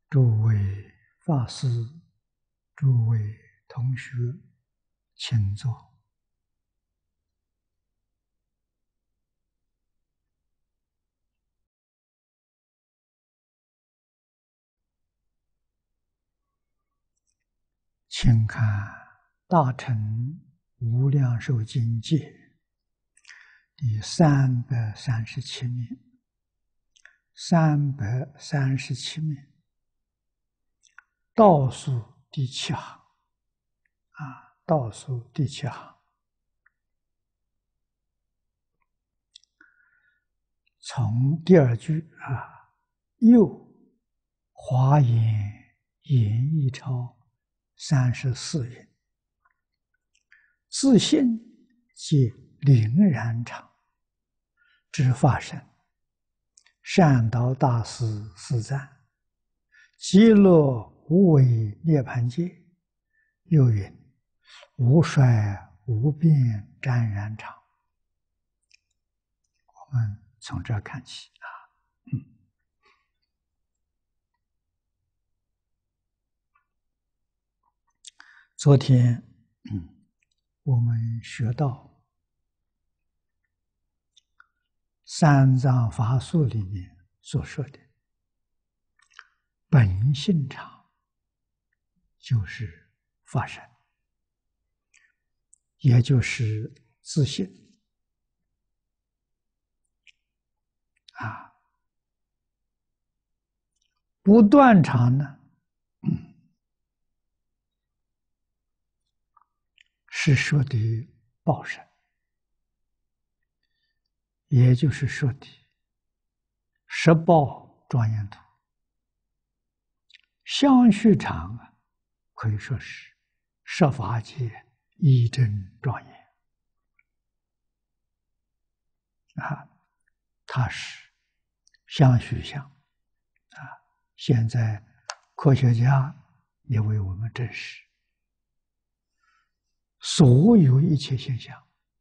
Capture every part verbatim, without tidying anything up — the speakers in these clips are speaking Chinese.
诸位法师、诸位同学，请坐。请看《大乘无量寿经解》第三百三十七面，三百三十七面倒数第七行啊，倒数第七行，从第二句啊，又华严演义钞三十四云：自信即凛然常，知法身，善导大师四赞，极乐无为涅盘界。又云：无衰无变湛然常。我们从这看起啊，嗯，昨天，嗯，我们学到三藏法术里面所说的本性常，就是法身，也就是自性啊。不断常呢，嗯，是说的报身，也就是说的十报庄严图。相续常啊，可以说是十法界一真庄严啊，它是相续相啊。现在科学家也为我们证实，所有一切现象，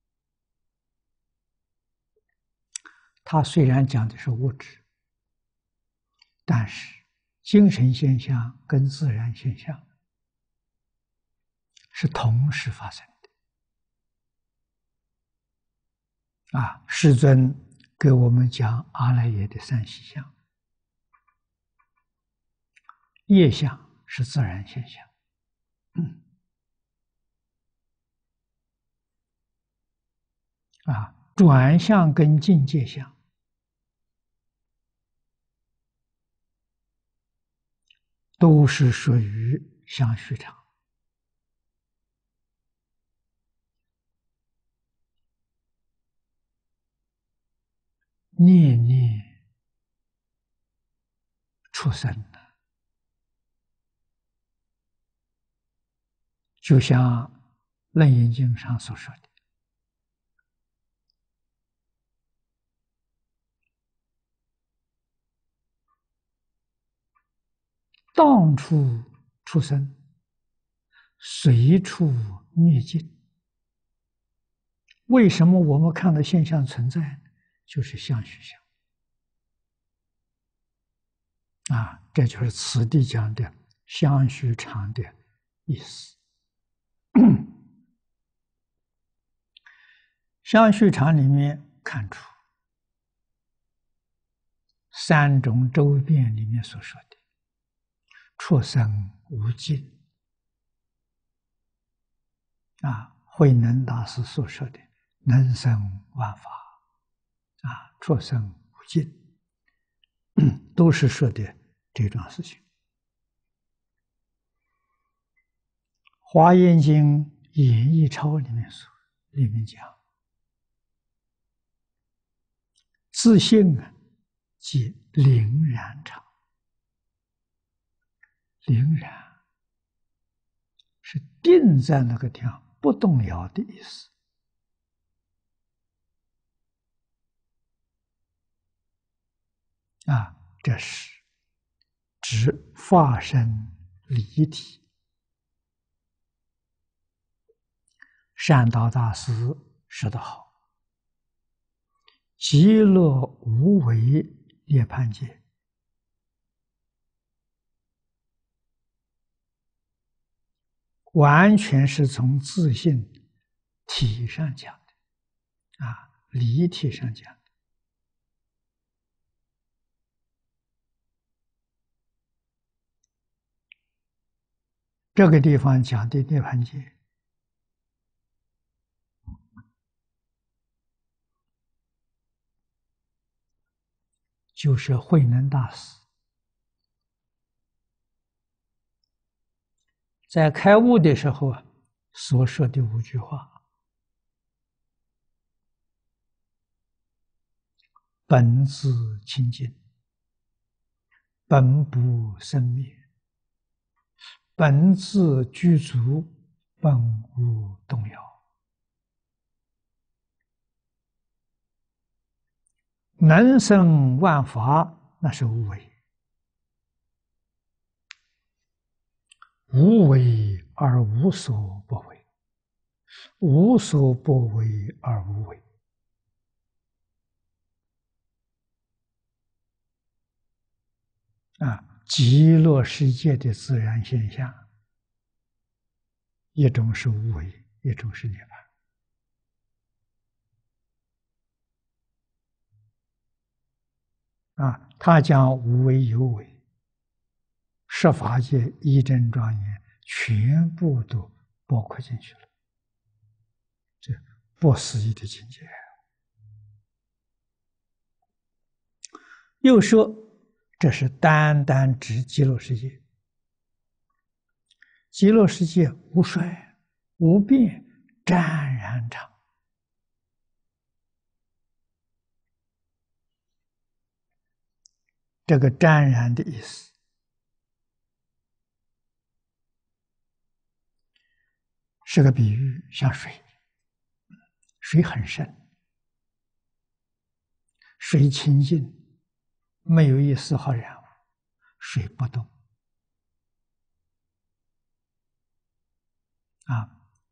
它虽然讲的是物质，但是精神现象跟自然现象是同时发生的啊。世尊给我们讲阿赖耶的三细相，业相是自然现象，嗯，啊，转向跟境界相都是属于相续常。念念出生的，就像《楞严经》上所说的，当处出生，随处灭尽。为什么我们看到现象存在，就是相续相啊，这就是此地讲的相续常的意思。相续常里面看出三种周遍里面所说的出生无尽啊，慧能大师所说的能生万法啊，出生无尽，都是说的这种事情。华严经演义钞里面说，里面讲自性啊，即凛然常。凛然是定在那个地方不动摇的意思啊，这是指法身离体。善导大师说得好，极乐无为涅盘界完全是从自性体上讲的，啊，离体上讲的。这个地方讲的涅槃界，就是慧能大师在开悟的时候啊所说的五句话：本自清净，本不生灭，本自具足，本无动摇。能生万法，那是无为。无为而无所不为，无所不为而无为。啊，极乐世界的自然现象，一种是无为，一种是涅槃。啊，他讲无为有为，十法界一真庄严，全部都包括进去了，这不思议的境界。又说，这是单单指极乐世界。极乐世界无衰、无变、湛然常。这个湛然的意思，是个比喻，像水，水很深，水清净，没有一丝毫染污，水不动。啊，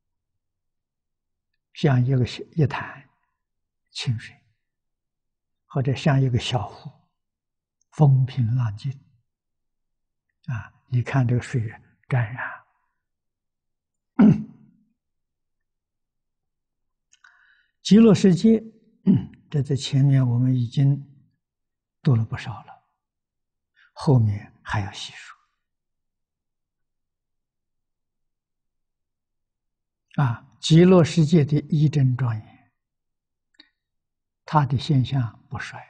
像一个一潭清水，或者像一个小湖，风平浪静。啊，你看这个水湛然。极乐世界，这在前面我们已经读了不少了，后面还要细说。啊，极乐世界的一真庄严，它的现象不衰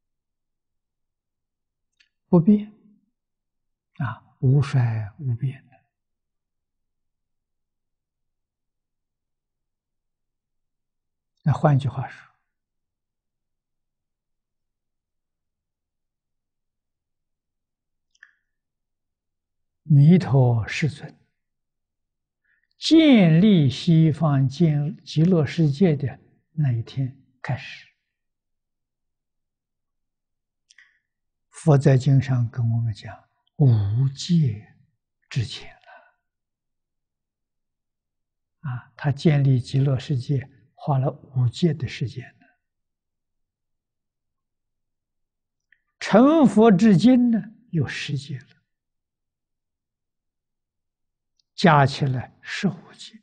不变，啊，无衰无变的。那换句话说，弥陀世尊建立西方建极乐世界的那一天开始，佛在经上跟我们讲，无界之前了。啊，他建立极乐世界花了五界的时间呢。成佛至今呢，有十界了，加起来十五界。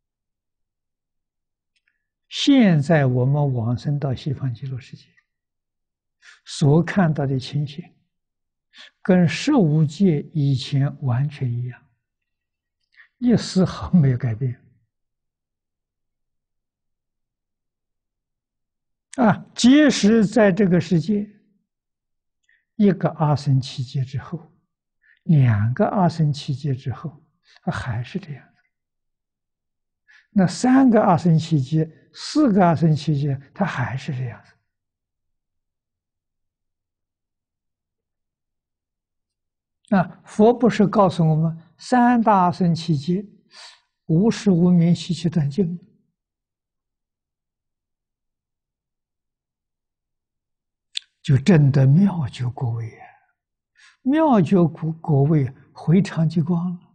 现在我们往生到西方极乐世界所看到的情形，跟十五界以前完全一样，一丝毫没有改变。啊，即使在这个世界，一个阿僧祇劫之后，两个阿僧祇劫之后，还是这样子。那三个阿僧祇劫、四个阿僧祇劫，它还是这样子。啊，佛不是告诉我们三大阿僧祇劫，无始无明习气断尽，就证得妙觉果位啊！妙觉果果位回常寂光了，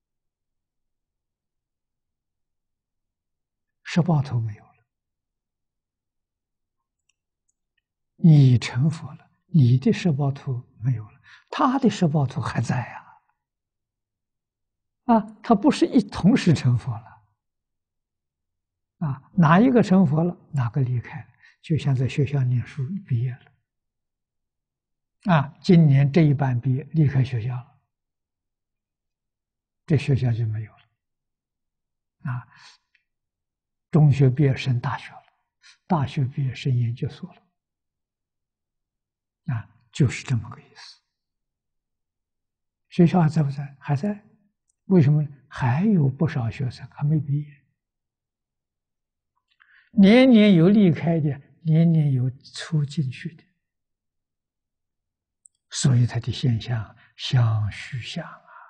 十八头没有了。你成佛了，你的十八头没有了，他的十八头还在啊！ 啊，他不是一同时成佛了啊，哪一个成佛了，哪个离开了，就像在学校念书毕业了啊，今年这一班毕业离开学校了，这学校就没有了啊。中学毕业升大学了，大学毕业升研究所了啊，就是这么个意思。学校还在不在？还在。为什么呢？还有不少学生还没毕业，年年有离开的，年年有出进去的，所以它的现象相续相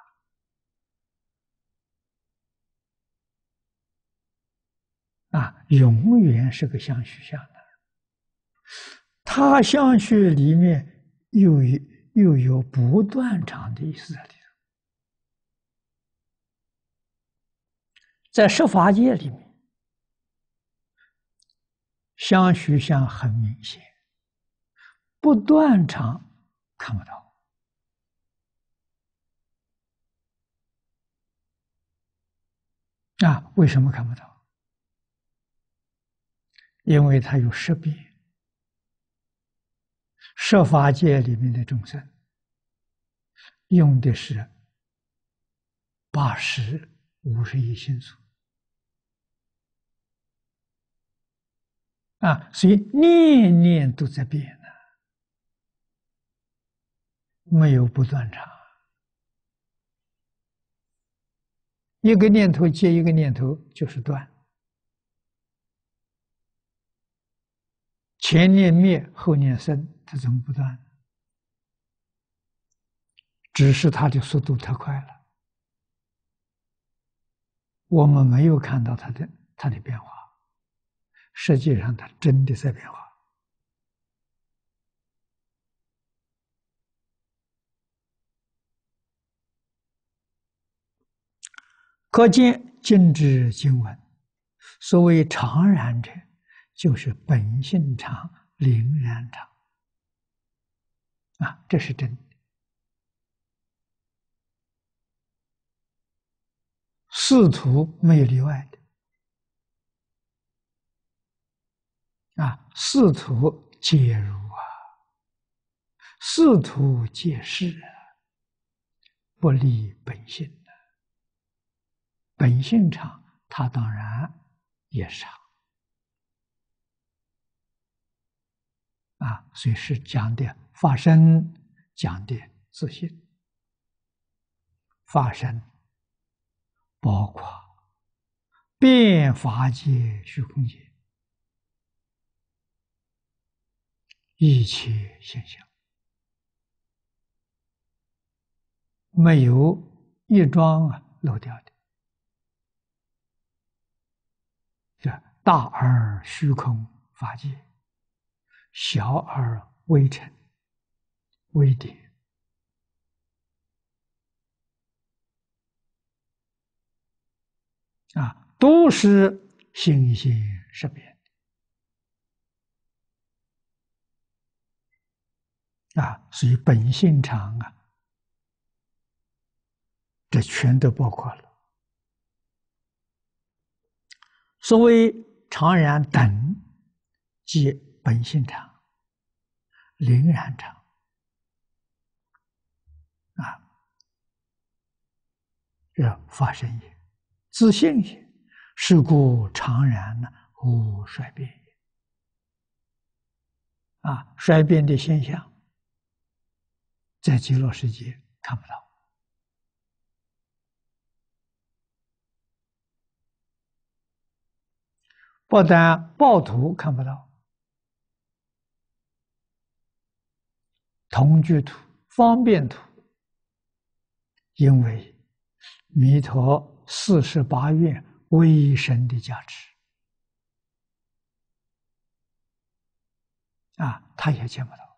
啊，啊，永远是个相续相的。它相续里面又有又有不断常的意思在里头。在十法界里面，相续相很明显，不断常看不到啊？为什么看不到？因为它有识别。十法界里面的众生用的是八十五十一心数啊，所以念念都在变呢，没有不断常。一个念头接一个念头就是断，前念灭后念生，它怎么不断？只是它的速度太快了，我们没有看到它的它的变化，实际上它真的在变化。可见经之经文，所谓常然者，就是本性常、灵然常啊，这是真的。四图没有例外的啊，四图皆如啊，四图皆是啊，不离本性的。本性常，它当然也是常啊，所以是讲的发生，讲的自性。发生包括变法界、虚空界一切现象，没有一桩啊漏掉的。这大而虚空法界，小而微尘、微点啊，都是心性识别的啊，所以本性常啊，这全都包括了。所谓常然等，即本性常、灵然常啊，这发生也，自性也，是故常然呢，无衰变也。啊，衰变的现象，在极乐世界看不到。不但报土看不到，同居土、方便土，因为弥陀四十八愿威神的加持啊，他也见不到。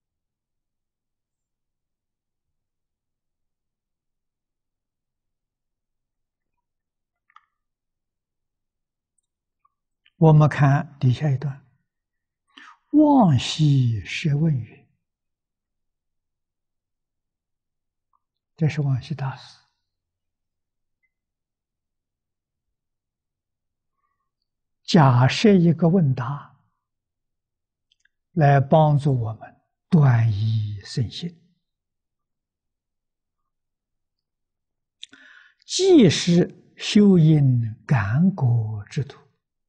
我们看底下一段，望兮舍问语，这是望西大师假设一个问答，来帮助我们断疑生信，既是修因感果之途。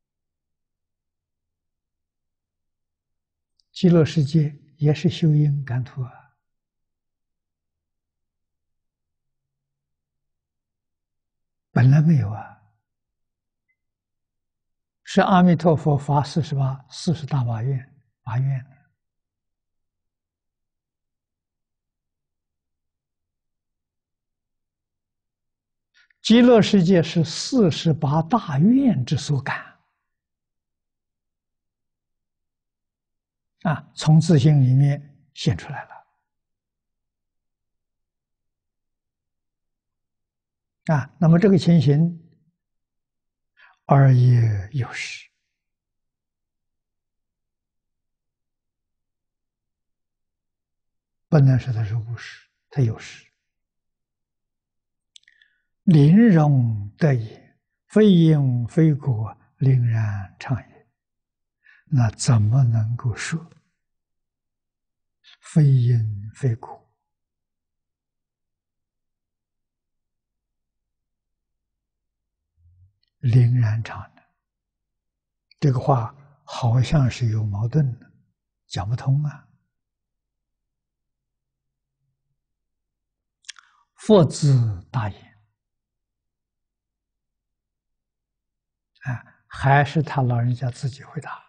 极乐世界也是修因感途啊。本来没有啊，是阿弥陀佛发四十八、四十大法愿发愿的。极乐世界是四十八大愿之所感啊，从自性里面现出来了啊。那么这个情形，二业有时，不能说它是无时，它有时。临容得也，非因非果，令然常也。那怎么能够说非因非果？令然常呢？这个话好像是有矛盾的，讲不通啊。佛子大言。啊，还是他老人家自己回答。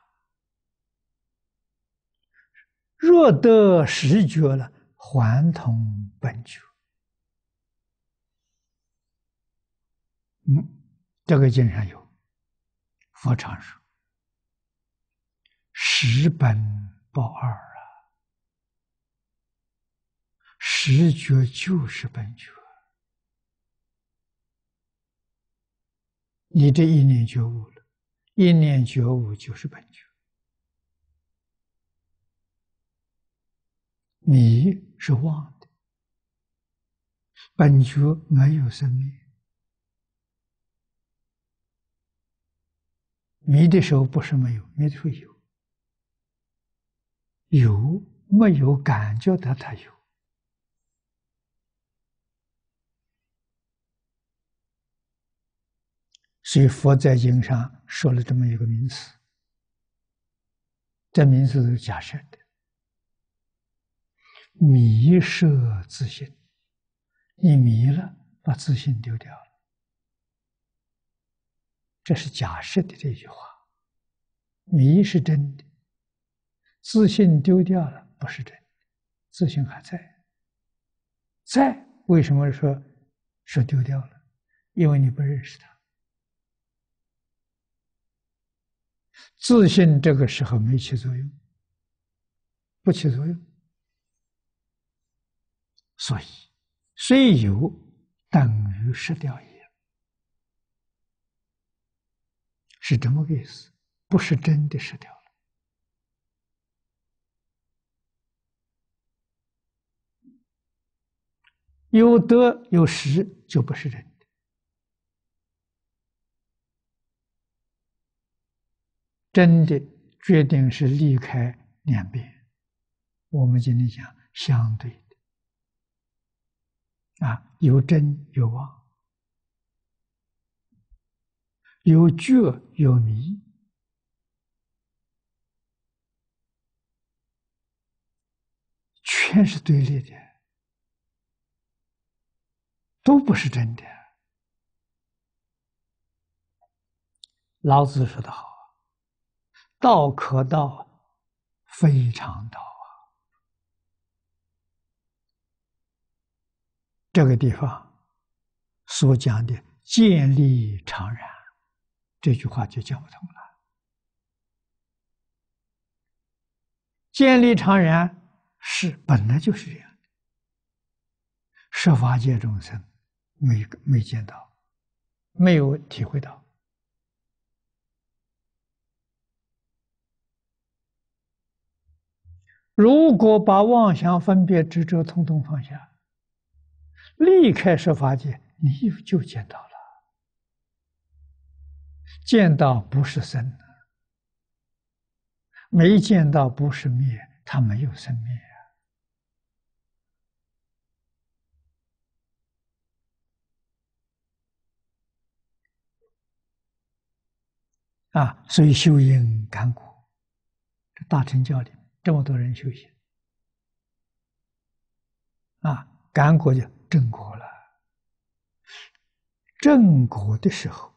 若得实觉了，还同本觉。嗯，这个经上有，佛常说，实本报二啊，实觉就是本觉。你这一念觉悟了，一念觉悟就是本觉。你是妄的，本觉没有生灭。迷的时候不是没有，迷的时候有，有没有感觉到它有？所以佛在经上说了这么一个名词，这名词是假设的，迷摄自性。你迷了，把自性丢掉了，这是假设的这句话。迷是真的，自性丢掉了不是真的，自性还在。在，为什么说说丢掉了？因为你不认识它。自性这个时候没起作用，不起作用，所以虽有等于失掉也，是这么个意思，不是真的失掉了。有得有失就不是真的，真的决定是离开两边。我们今天讲相对的啊，有真有妄，有觉有迷，全是对立的，都不是真的。老子说得好，道可道，非常道啊。这个地方所讲的见利常然，这句话就讲不通了。见利常然是本来就是这样的，十法界众生没没见到，没有体会到。如果把妄想分别执着统统放下，离开十法界，你就见到了。 见到不是生，没见到不是灭，它没有生灭啊！啊，所以修因感果，这大乘教里这么多人修行啊，感果就正果了。正果的时候，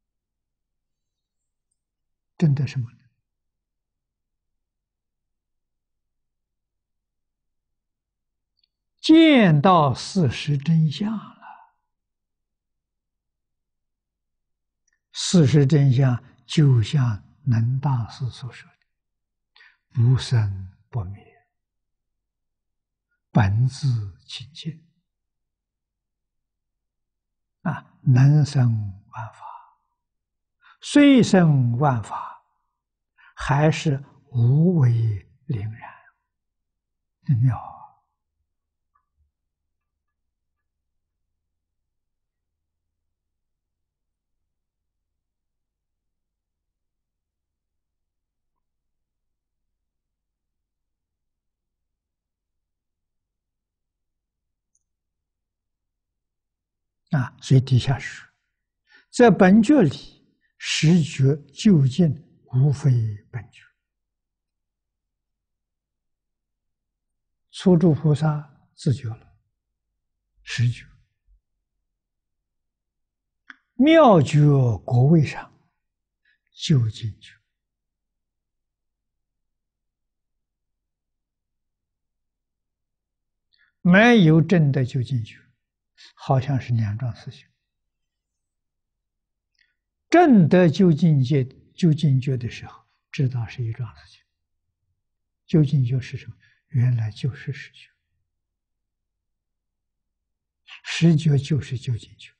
证得什么呢？见到事实真相了。事实真相就像能大师所说的，不生不灭，本自清净啊，能生万法，虽生万法，还是无为凛然，真妙啊！啊，所以底下是在本觉里，实觉究竟无非本觉。初住菩萨自觉了，实觉；妙觉果位上究竟觉，没有真的究竟觉，好像是两桩事情。正得究竟觉、究竟觉的时候，知道是一桩事情。究竟觉是什么？原来就是实觉，实觉就是究竟觉，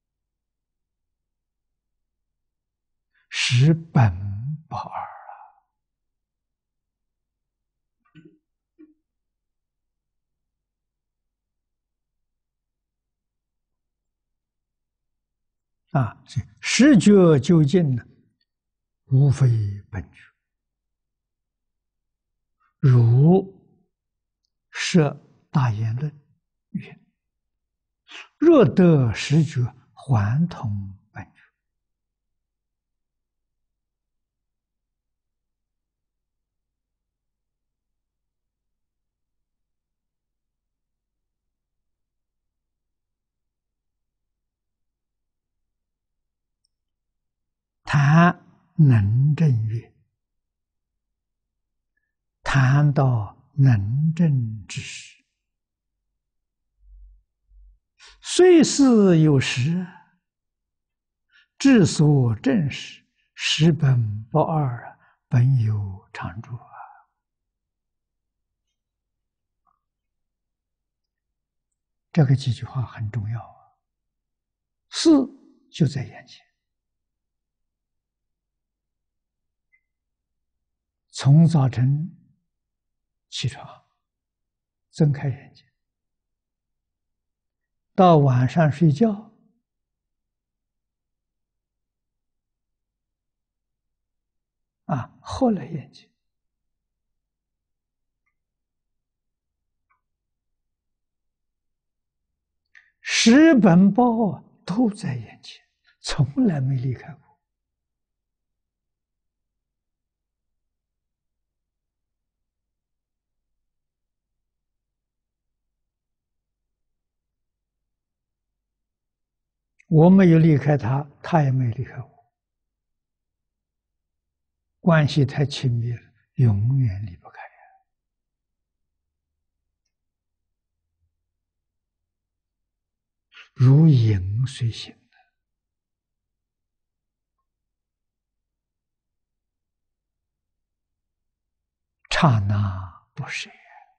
实本不二啊！所以实觉究竟呢，无非本觉。如设大言论云：若得实觉，还同本觉。谈能正月，谈到能正之时，虽是有时，智所证实，实本不二，本有常住啊！这个几句话很重要啊。事就在眼前，从早晨起床，睁开眼睛，到晚上睡觉，啊，合了眼睛，十本报都在眼前，从来没离开过。我没有离开他，他也没离开我，关系太亲密了，永远离不开。如影随形，刹那不舍。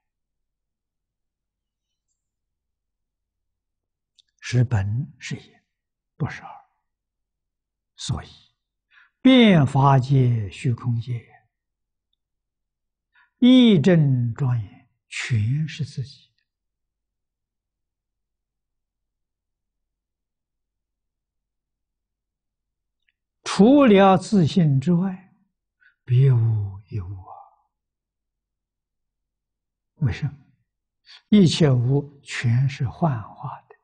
是本是也，不是二。所以，变法界、虚空界，一真庄严，全是自己的。 除了自性之外，别无一物啊！为什么？一切无全是幻化的，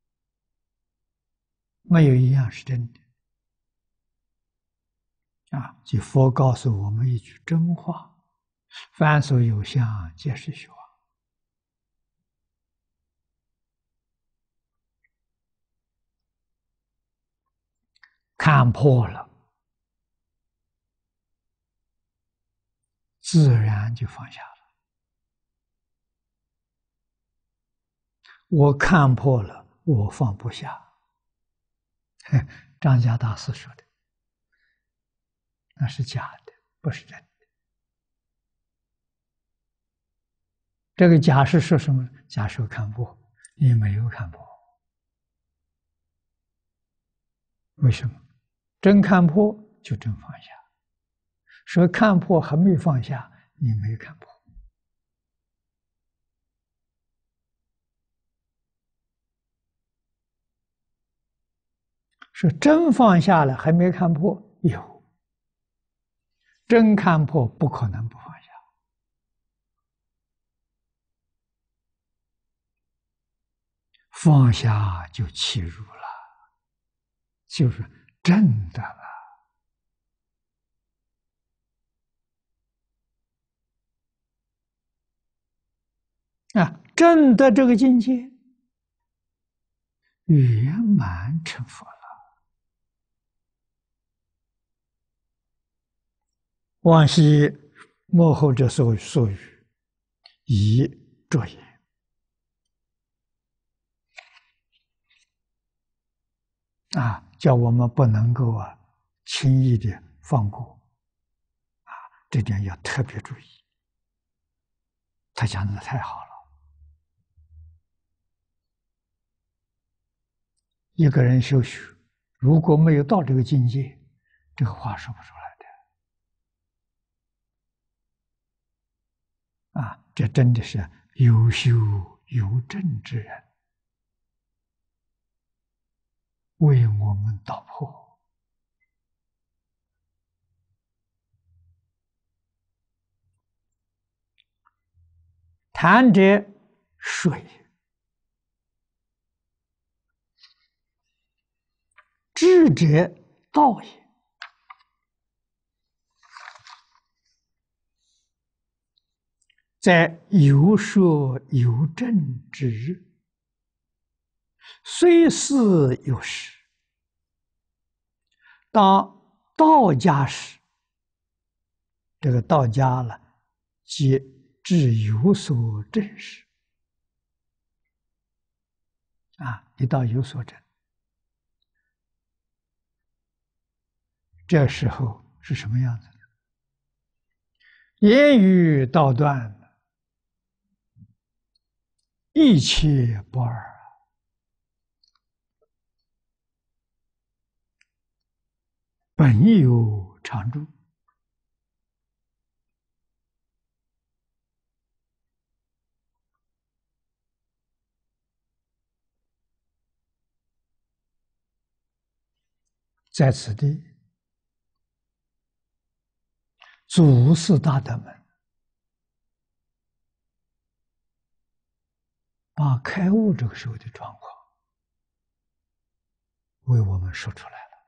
没有一样是真的啊！即佛告诉我们一句真话：凡所有相，皆是虚妄。看破了，自然就放下了。我看破了，我放不下。张家大师说的，那是假的，不是真的。这个假是说什么？假说看破，你没有看破。为什么？真看破就真放下。说看破还没放下，你没看破。说真放下了还没看破，有。真看破不可能不放下。放下就契入了，就是真的了。啊，真的这个境界圆满成佛了。往昔幕后之所所语，以着言。啊，叫我们不能够啊轻易的放过，啊，这点要特别注意。他讲的太好了。一个人修学，如果没有到这个境界，这个话说不出来的。啊，这真的是有修有证之人为我们道破。谈者水，智者道也。在有说有证之日，虽是有时。当道家时，这个道家了，即至有所证时。啊，一到有所证，这时候是什么样子的？言语道断，一切不二。本有常住。在此地，祖师大德们把开悟这个时候的状况为我们说出来了。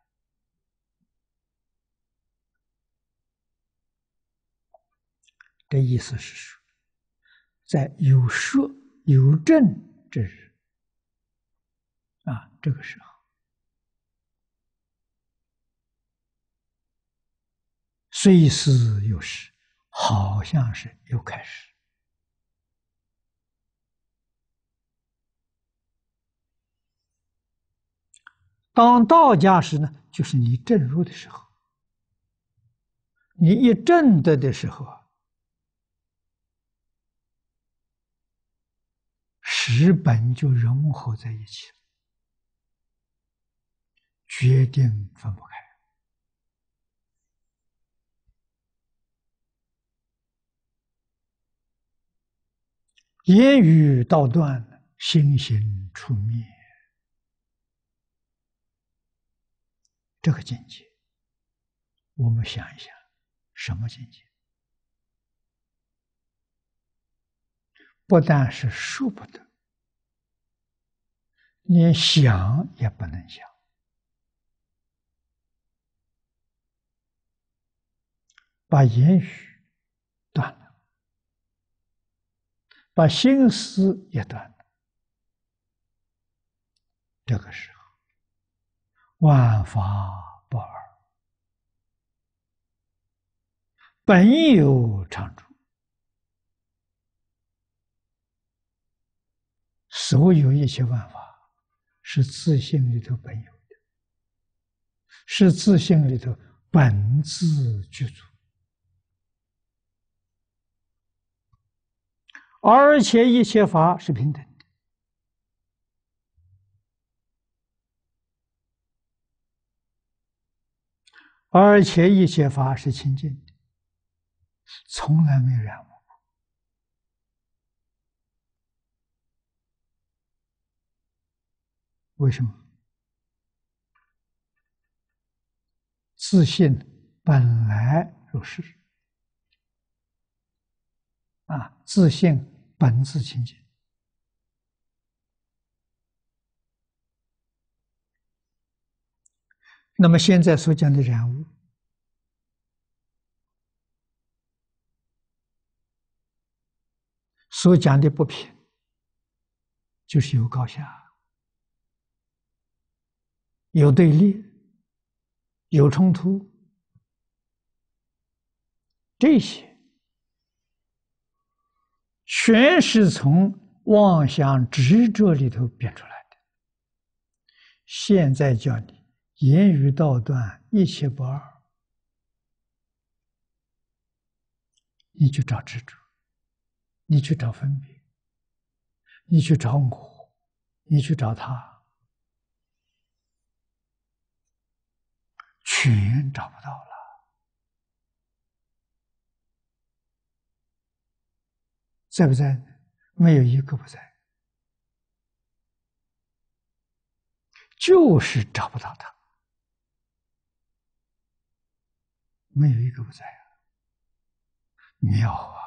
这意思是说，在有说有证之日，啊，这个时候，虽是有时，好像是又开始。当道家时呢，就是你证入的时候，你一证得的时候啊，十本就融合在一起了，决定分不开。言语道断，心行出灭，这个境界我们想一想，什么境界？不但是说不得，连想也不能想，把言语断了，把心思也断了。这个时候，万法不二，本有常住。所有一切万法是自性里头本有的，是自性里头本自具足，而且一切法是平等的，而且一切法是清净的，从来没有染污。为什么？自信本来如是啊，自信本自清净。那么现在所讲的染污，所讲的不平，就是有高下，有对立，有冲突，这些全是从妄想执着里头变出来的。现在叫你言语道断，一切不二，你去找执着，你去找分别，你去找我，你去找他，全找不到了。在不在？没有一个不在，就是找不到他，没有一个不在啊！妙啊！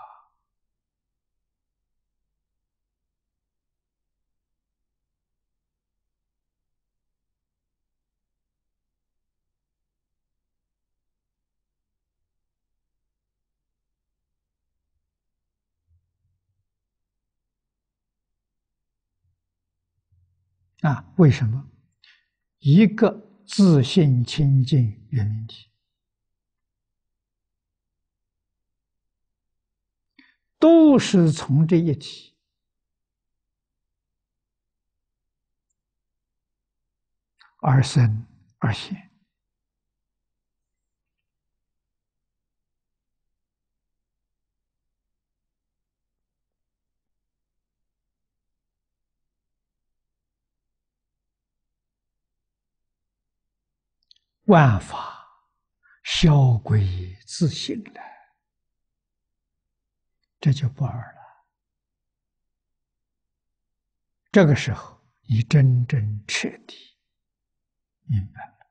啊，为什么？一个自性清净圆明体，都是从这一体而生而现。万法销归自性了，这就不二了。这个时候，你真正彻底明白了，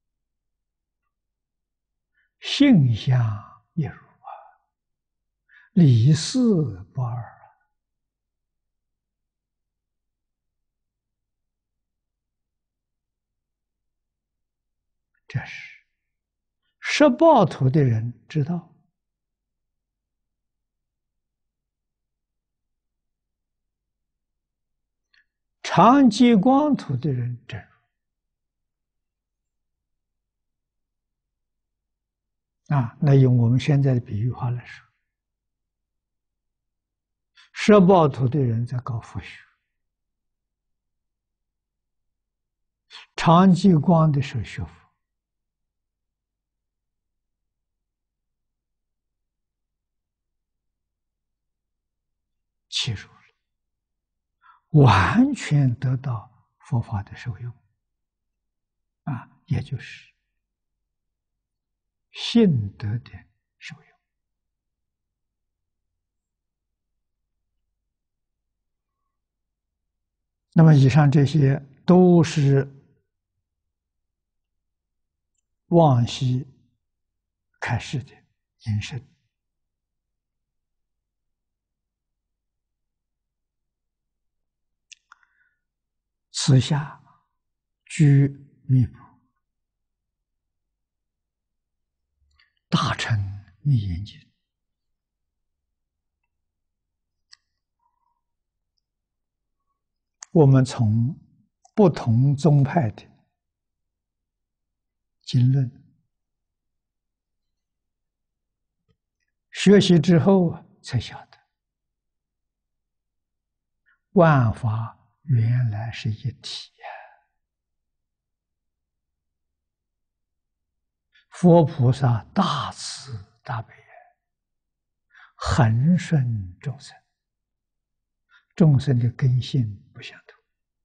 性相一如啊，理事不二啊。这是十报土的人知道，常寂光土的人真如啊。那用我们现在的比喻话来说，十报土的人在搞佛学，常寂光的时候学佛。切入了，完全得到佛法的受用啊，也就是信德的受用。那么以上这些都是往昔开示的引申。此下居密部，大乘密严经。我们从不同宗派的经论学习之后，才晓得万法原来是一体呀！佛菩萨大慈大悲，恒顺众生，众生的根性不相同，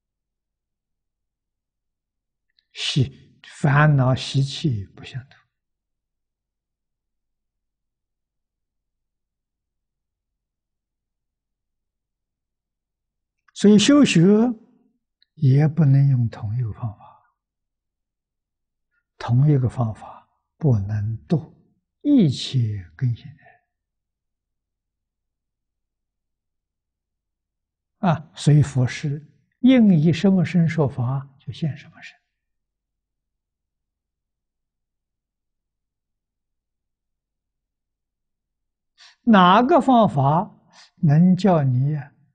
习烦恼习气不相同，所以修学也不能用同一个方法，同一个方法不能度一切根性人啊！所以佛是应以什么身说法，就现什么身。哪个方法能叫你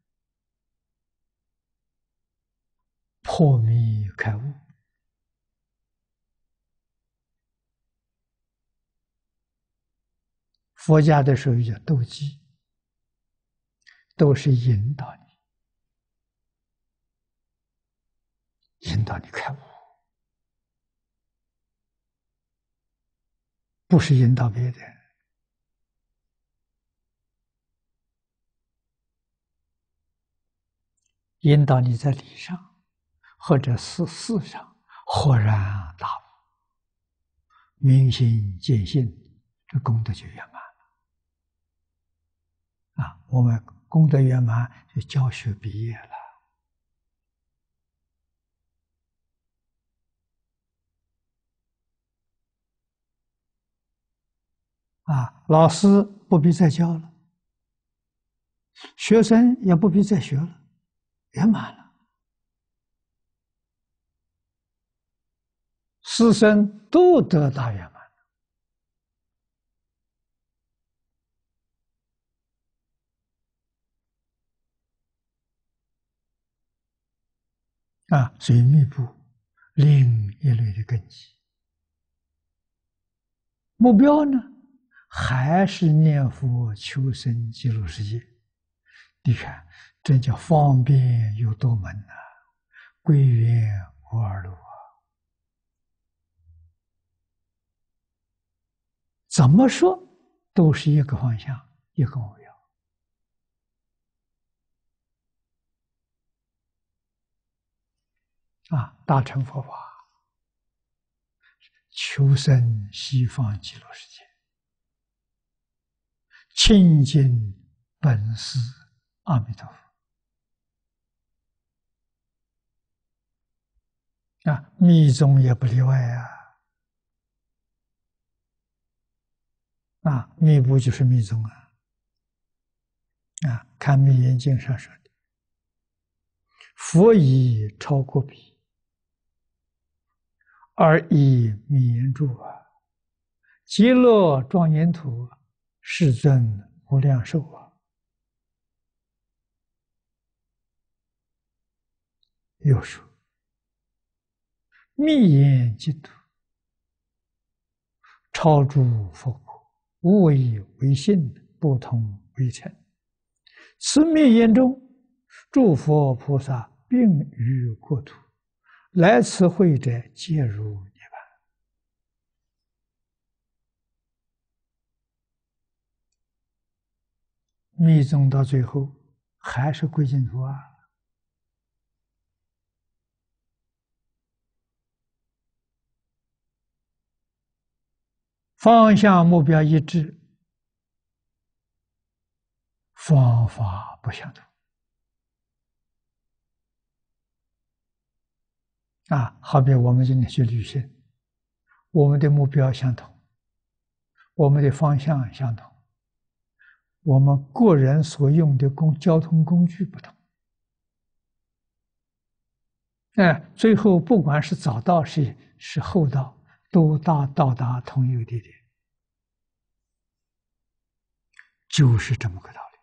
破迷开悟？佛家的时候叫斗机，都是引导你，引导你开悟，不是引导别的。引导你在理上或者是事上豁然大悟，明心见性，这功德就圆满了啊！我们功德圆满，就教学毕业了啊！老师不必再教了，学生也不必再学了，圆满了。师生都得大圆满啊！所以密布另一类的根基，目标呢，还是念佛求生极乐世界。你看，这叫方便有多门啊，归元无二路啊！怎么说都是一个方向，一个目标啊！大乘佛法，求生西方极乐世界，亲近本师阿弥陀佛啊！密宗也不例外啊！啊，密部就是密宗啊！啊，看《密严经》上说的：“佛以超过彼，而以密严住啊，极乐庄严土，世尊无量寿啊！”又说：“密严净土，超诸佛国，无为为性，不同为尘。此密严中，诸佛菩萨并于国土，来此会者，皆如涅槃。”密宗到最后还是归净土啊！方向目标一致，方法不相同啊！好比我们今天学旅行，我们的目标相同， 我们的方向相同，我们个人所用的公交通工具不同。哎，最后不管是早到是是后到，都达到达同一个地点，就是这么个道理。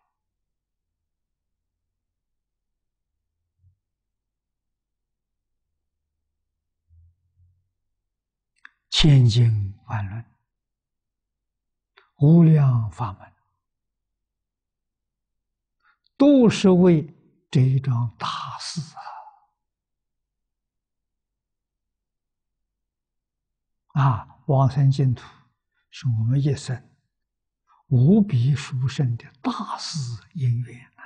千经万论，无量法门，都是为这一桩大事啊！啊，往生净土是我们一生无比殊胜的大事因缘啊！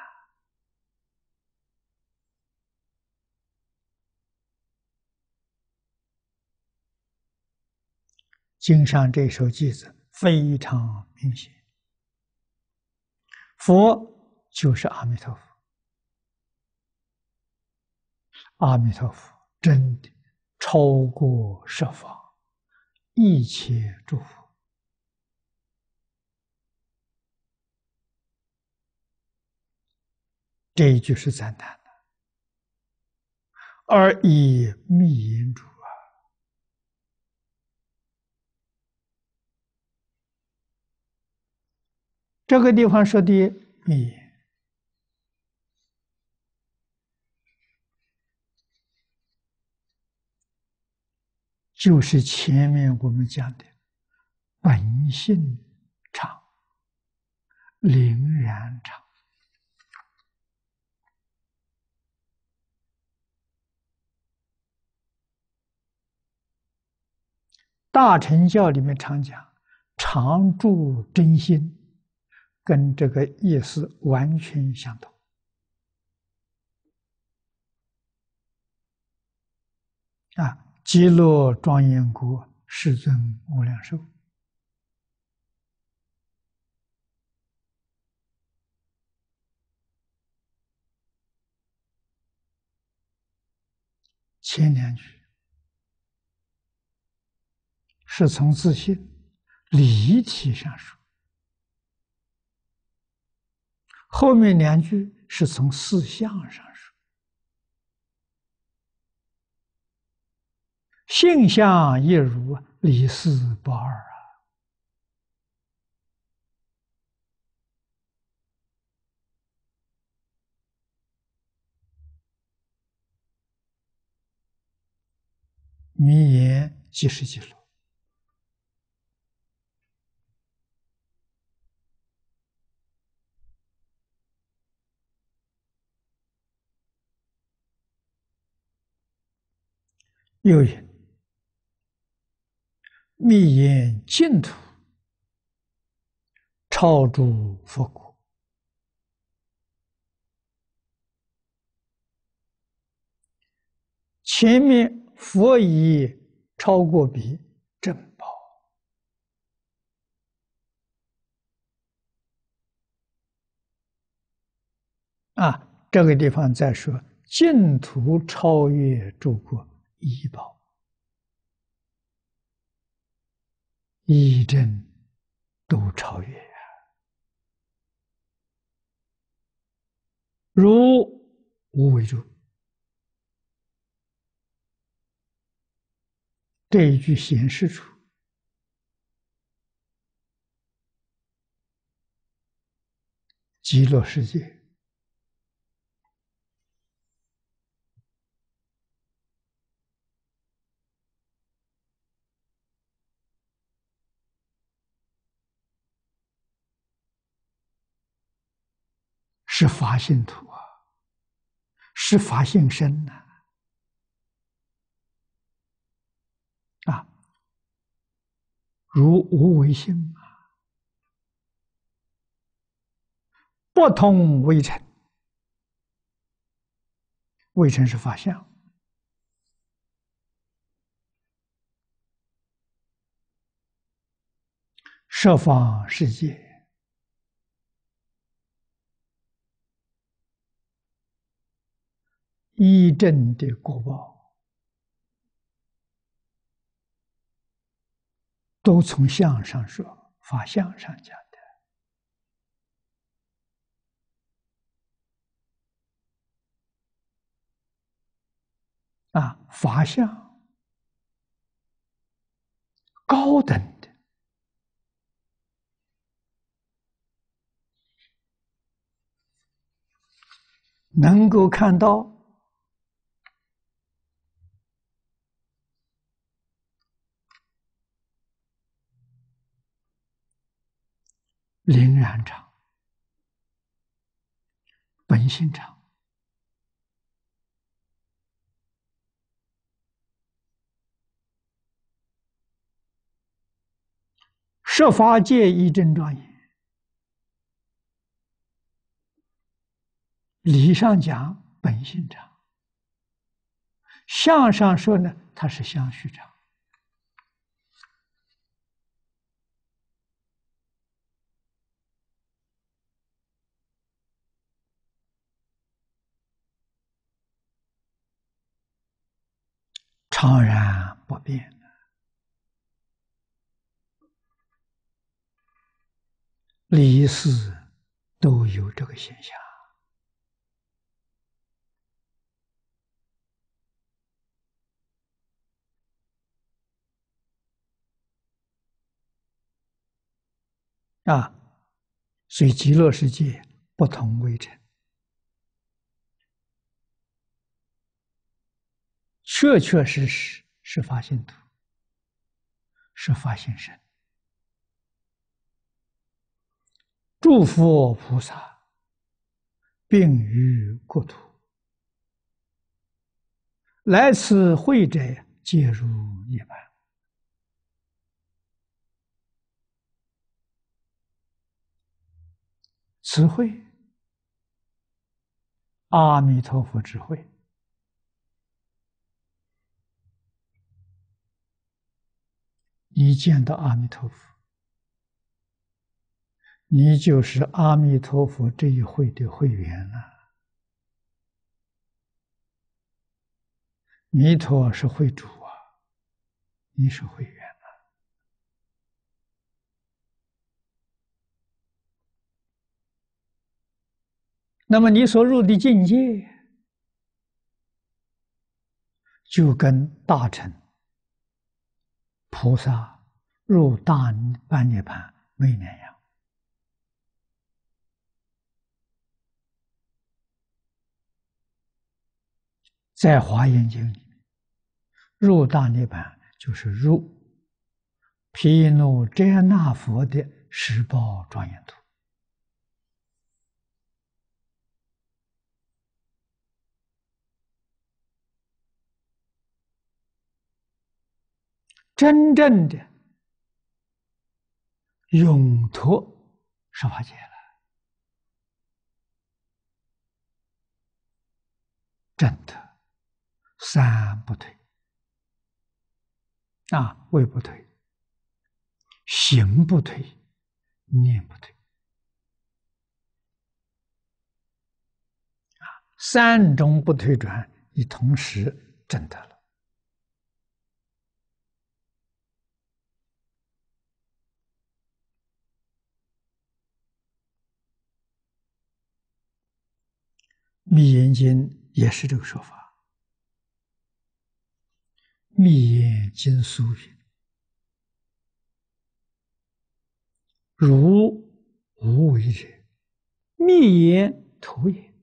经上这首偈子非常明显，佛就是阿弥陀佛，阿弥陀佛真的超过十方一切诸佛，这一句是赞叹的，而以密言主啊，这个地方说的密言，就是前面我们讲的本性常，灵然常。大乘教里面常讲常住真心，跟这个意思完全相同啊！极乐庄严国，世尊无量寿。前两句是从自性离体上说，后面两句是从事相上说。性相一如，理事不二啊！名言即是极乐。又云：密言净土，超诸佛国。前面佛以超过彼正报啊，这个地方再说净土超越诸国依报，依正都超越啊！如无为住，这一句显示出极乐世界是法性土啊，是法性身呐！啊，如无为性啊，不通微尘，微尘是法相，十方世界依正的果报，都从相上说， 法相上讲的啊，法相高等的，能够看到灵然常、本性常。十法界一真庄严，理上讲本性常，相上说呢，它是相续常。常然不变，理事都有这个现象啊，所以极乐世界不同微尘，确确实实是发现土，是发现身。诸佛菩萨并于国土，来此会者皆入涅槃。此会，阿弥陀佛之会。你见到阿弥陀佛，你就是阿弥陀佛这一会的会员了。弥陀是会主啊，你是会员啊。那么你所入的境界，就跟大乘菩萨入大般涅槃没两样。在华严经里面，入大涅槃就是入毗卢遮那佛的十报庄严土。真正的永脱十法界了，真的三不退啊，位不退，行不退，念不退啊，三种不退转，你同时证得了。密严经也是这个说法。密严经疏云：如无为者，密言徒也。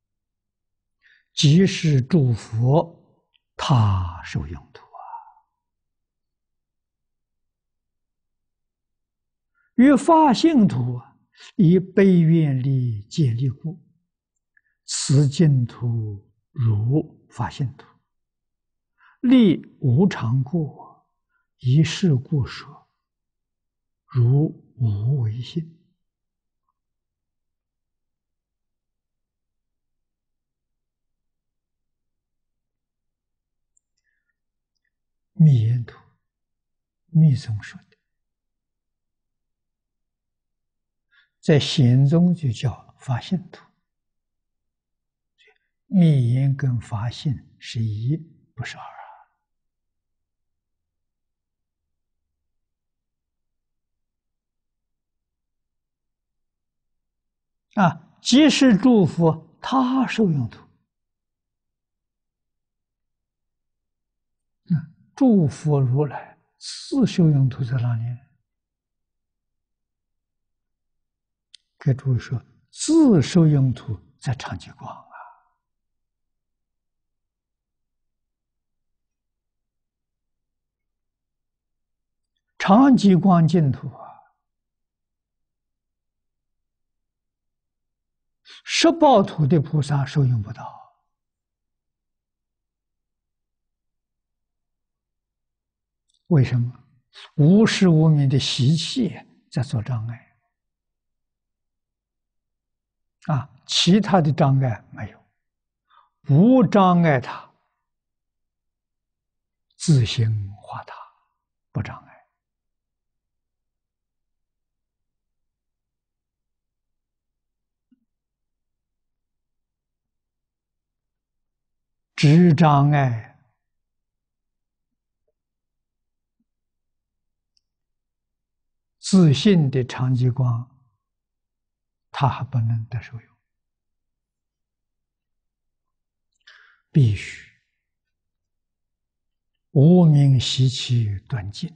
即是诸佛，他受用途啊。于发性土，以悲愿力建立故，此净土如发性土，立无常故，以是故说，如无为性。密言图，密宗说的，在显宗就叫发性图。密言跟发性是一，不是二啊。 啊，即是祝福他受用途。啊，祝福如来自受用途在哪里？给诸位说，自受用途在长寂光啊。长寂光净土啊，十报土的菩萨受用不到。为什么？无始无明的习气在做障碍啊，其他的障碍没有，无障碍他，自行化他，不障碍。只障碍自信的长寂光，他还不能得受用，必须无明习气断尽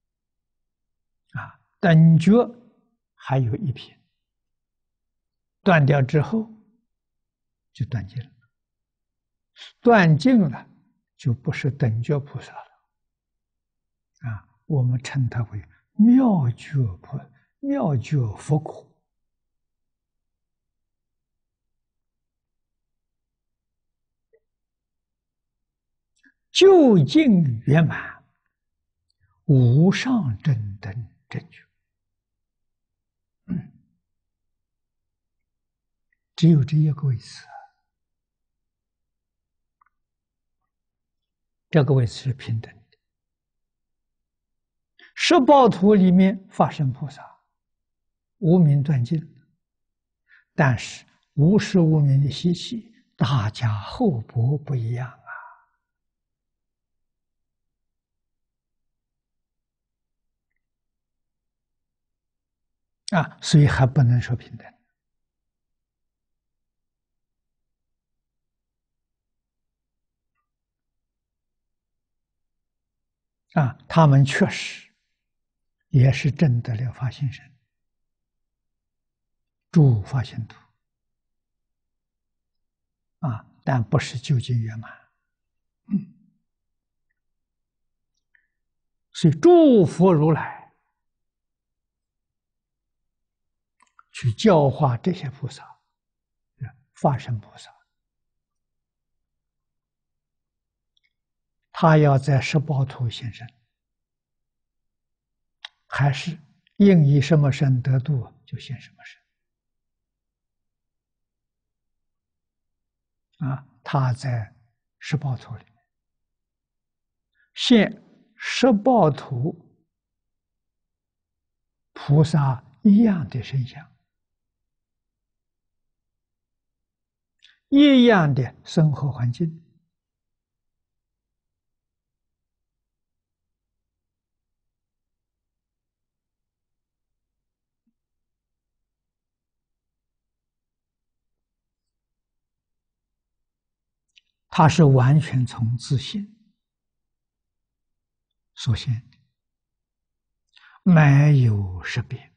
啊，等觉还有一品，断掉之后就断尽了，断尽了就不是等觉菩萨了啊，我们称他为妙觉菩妙觉佛果。究竟圆满，无上正等正觉，嗯，只有这一个位次，这个位次是平等的。十报图里面发生菩萨，无明断尽，但是无始无明的习气，大家厚薄不一样啊，啊，所以还不能说平等。啊，他们确实也是证得了发心身，诸发心图啊，但不是究竟圆满。嗯，所以诸佛如来去教化这些菩萨，法身菩萨，他要在十报图现身，还是应以什么身得度就现什么身啊？他在十报图里面现十报图菩萨一样的身相，一样的生活环境。它是完全从自信所现的，没有识别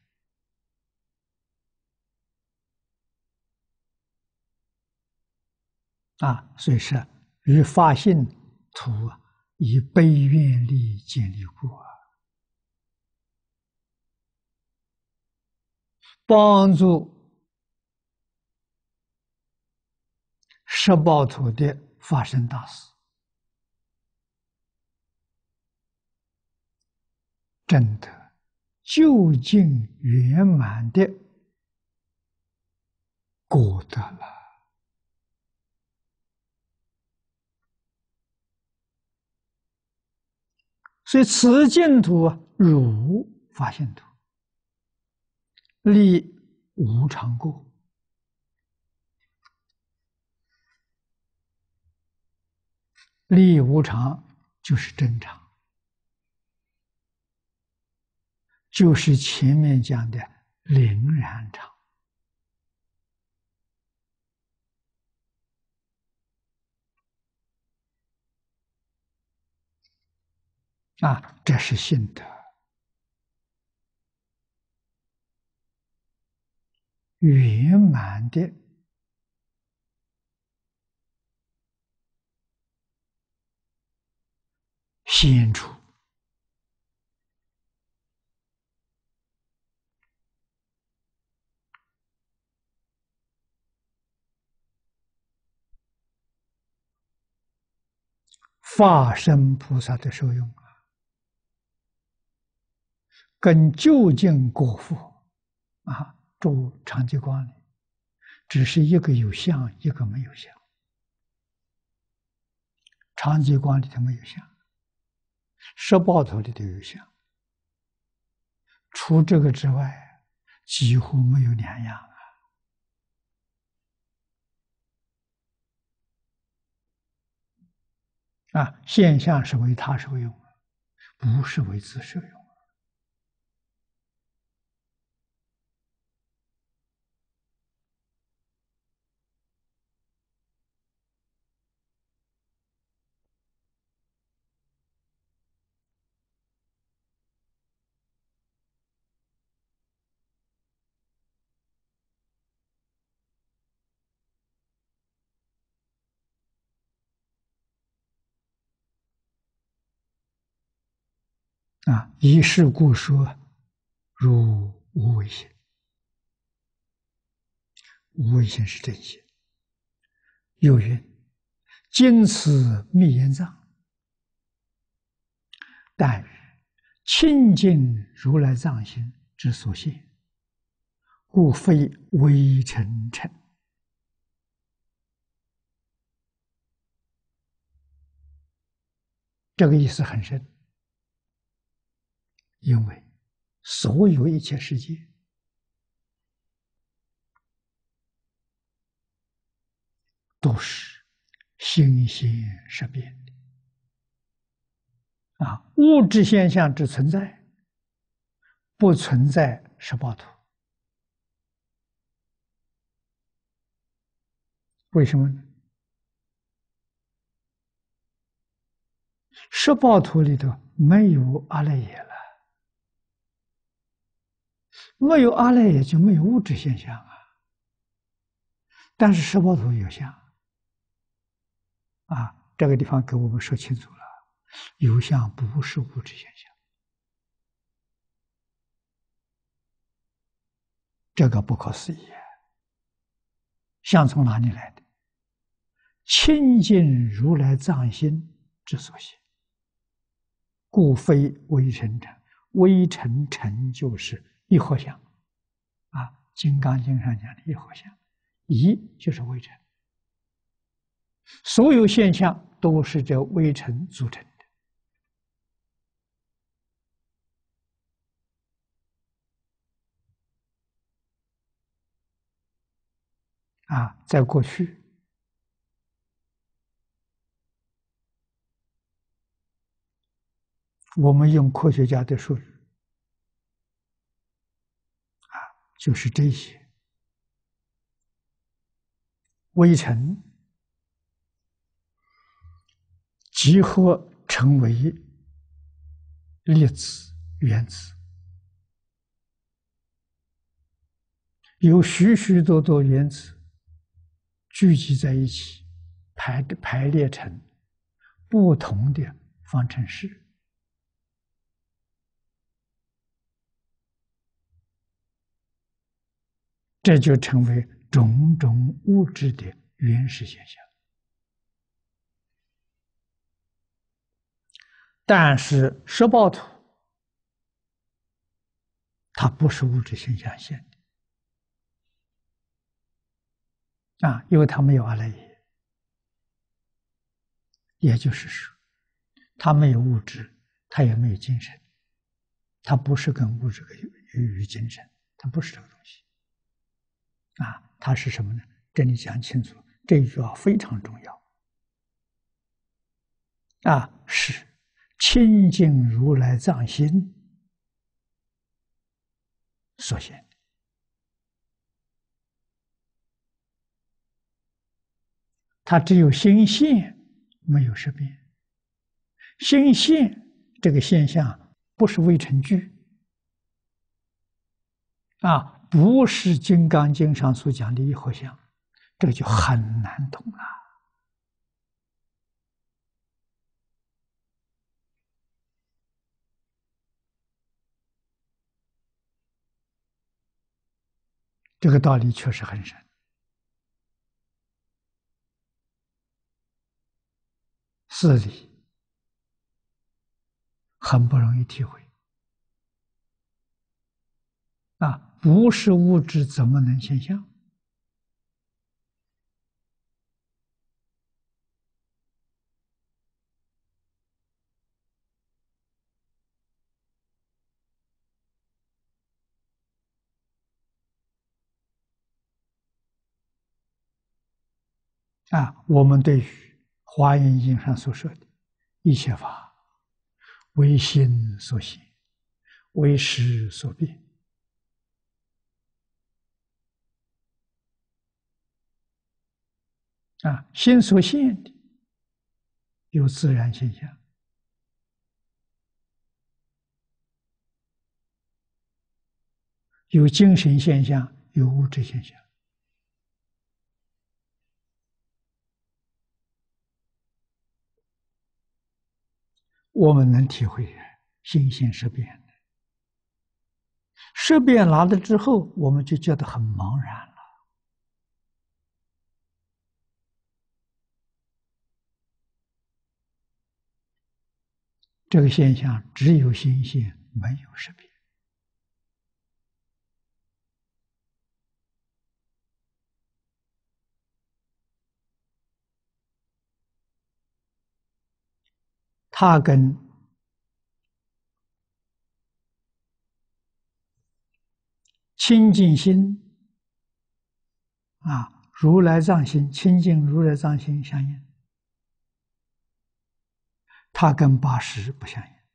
啊，所以是与发心图以悲愿力建立故啊，帮助十报图的发生大事，真的究竟圆满的果德了。所以此净土如发现土，立无常故。立无常就是正常，就是前面讲的凛然常啊，这是信德圆满的显出。法身菩萨的受用啊，跟究竟果佛啊，住长寂光里，只是一个有相，一个没有相。长寂光里头没有相，十报图里头有相，除这个之外，几乎没有两样啊！啊，现象是为他受用，不是为自受用。啊，以是故说，如无为性。无为性是真心。又云：今此密言藏，但于清净如来藏心之所现，故非微尘尘。这个意思很深，因为所有一切世界都是心现识变的啊，物质现象之存在，不存在十报图。为什么呢？十报图里头没有阿赖耶了，没有阿赖耶就没有物质现象啊。但是十报图有相啊，这个地方给我们说清楚了，有相不是物质现象，这个不可思议啊！相从哪里来的？清净如来藏心之所现，故非微尘尘。微尘尘就是一合相啊，《金刚经》上讲的一合相，一就是微尘，所有现象都是这微尘组成的啊。在过去，我们用科学家的术语啊，就是这些微尘集合成为粒子、原子，有许许多多原子聚集在一起，排排列成不同的方程式。这就成为种种物质的原始现象。但是十报图它不是物质现象现的啊，因为它没有阿赖耶，也就是说，它没有物质，它也没有精神，它不是跟物质与与精神，它不是这个东西啊，它是什么呢？这里讲清楚，这一句话非常重要啊，是清净如来藏心所现的。它只有心现，没有识变。心现这个现象不是微尘具啊，不是《金刚经》上所讲的一合相，这个就很难懂了。这个道理确实很深，事理很不容易体会啊！不是物质怎么能现象？啊，我们对于华严经上所说的一切法，为心所现，为识所变。啊，心所现的有自然现象，有精神现象，有物质现象。我们能体会心现识变的，识变来了之后，我们就觉得很茫然了。这个现象只有心现，没有识变。它跟清净心啊，如来藏心，清净如来藏心相应，它跟八识不相应。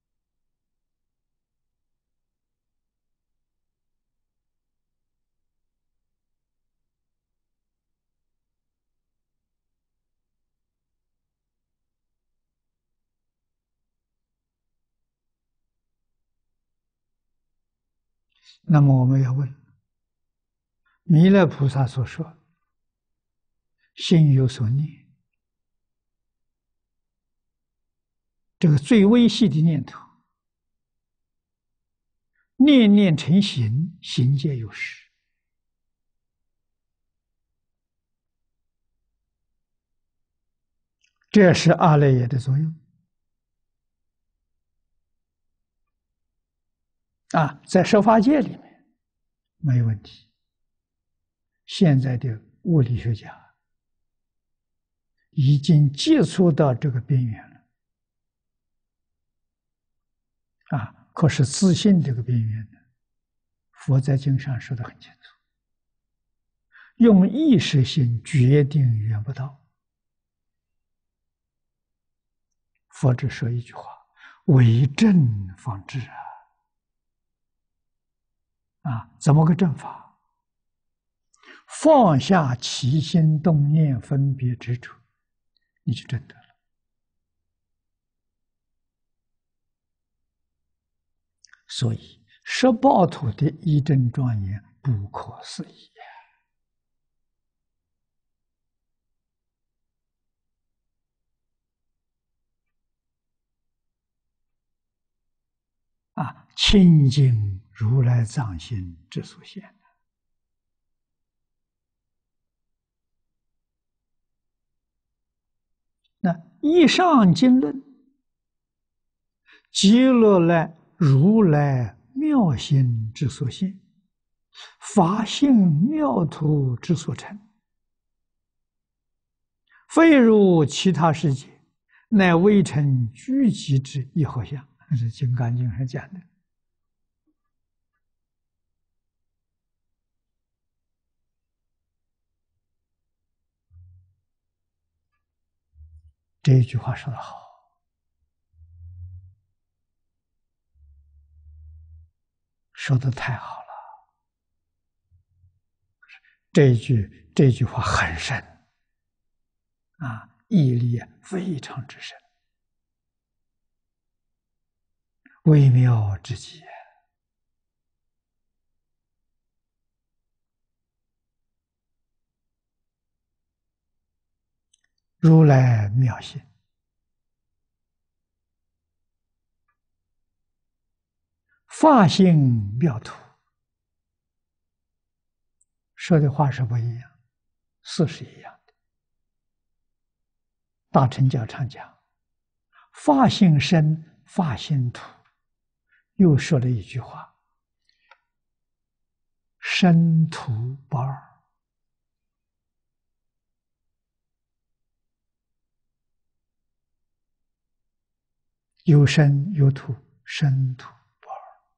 那么我们要问，弥勒菩萨所说心有所念，这个最微细的念头，念念成形，形皆有实。这是阿赖耶的作用啊，在设法界里面没问题。现在的物理学家已经接触到这个边缘了啊，可是自信这个边缘呢，佛在经上说得很清楚，用意识心决定圆不到。佛只说一句话：为正方知啊！啊，怎么个正法？放下起心动念分别执着，你就证得了。所以十报土的一真庄严不可思议啊！清净如来藏心之所现。那以上经论，极乐来如来妙心之所现，法性妙土之所成，非如其他世界，乃微尘聚集之一合相。这是《金刚经》上讲的。这一句话说得好，说得太好了。这一句这句话很深啊，义力非常之深。 微妙之极。如来妙心，法性妙土，说的话是不一样，事是一样的。大乘教常讲，法性身，法性土，又说了一句话：身土不二。有生有土，生土不二。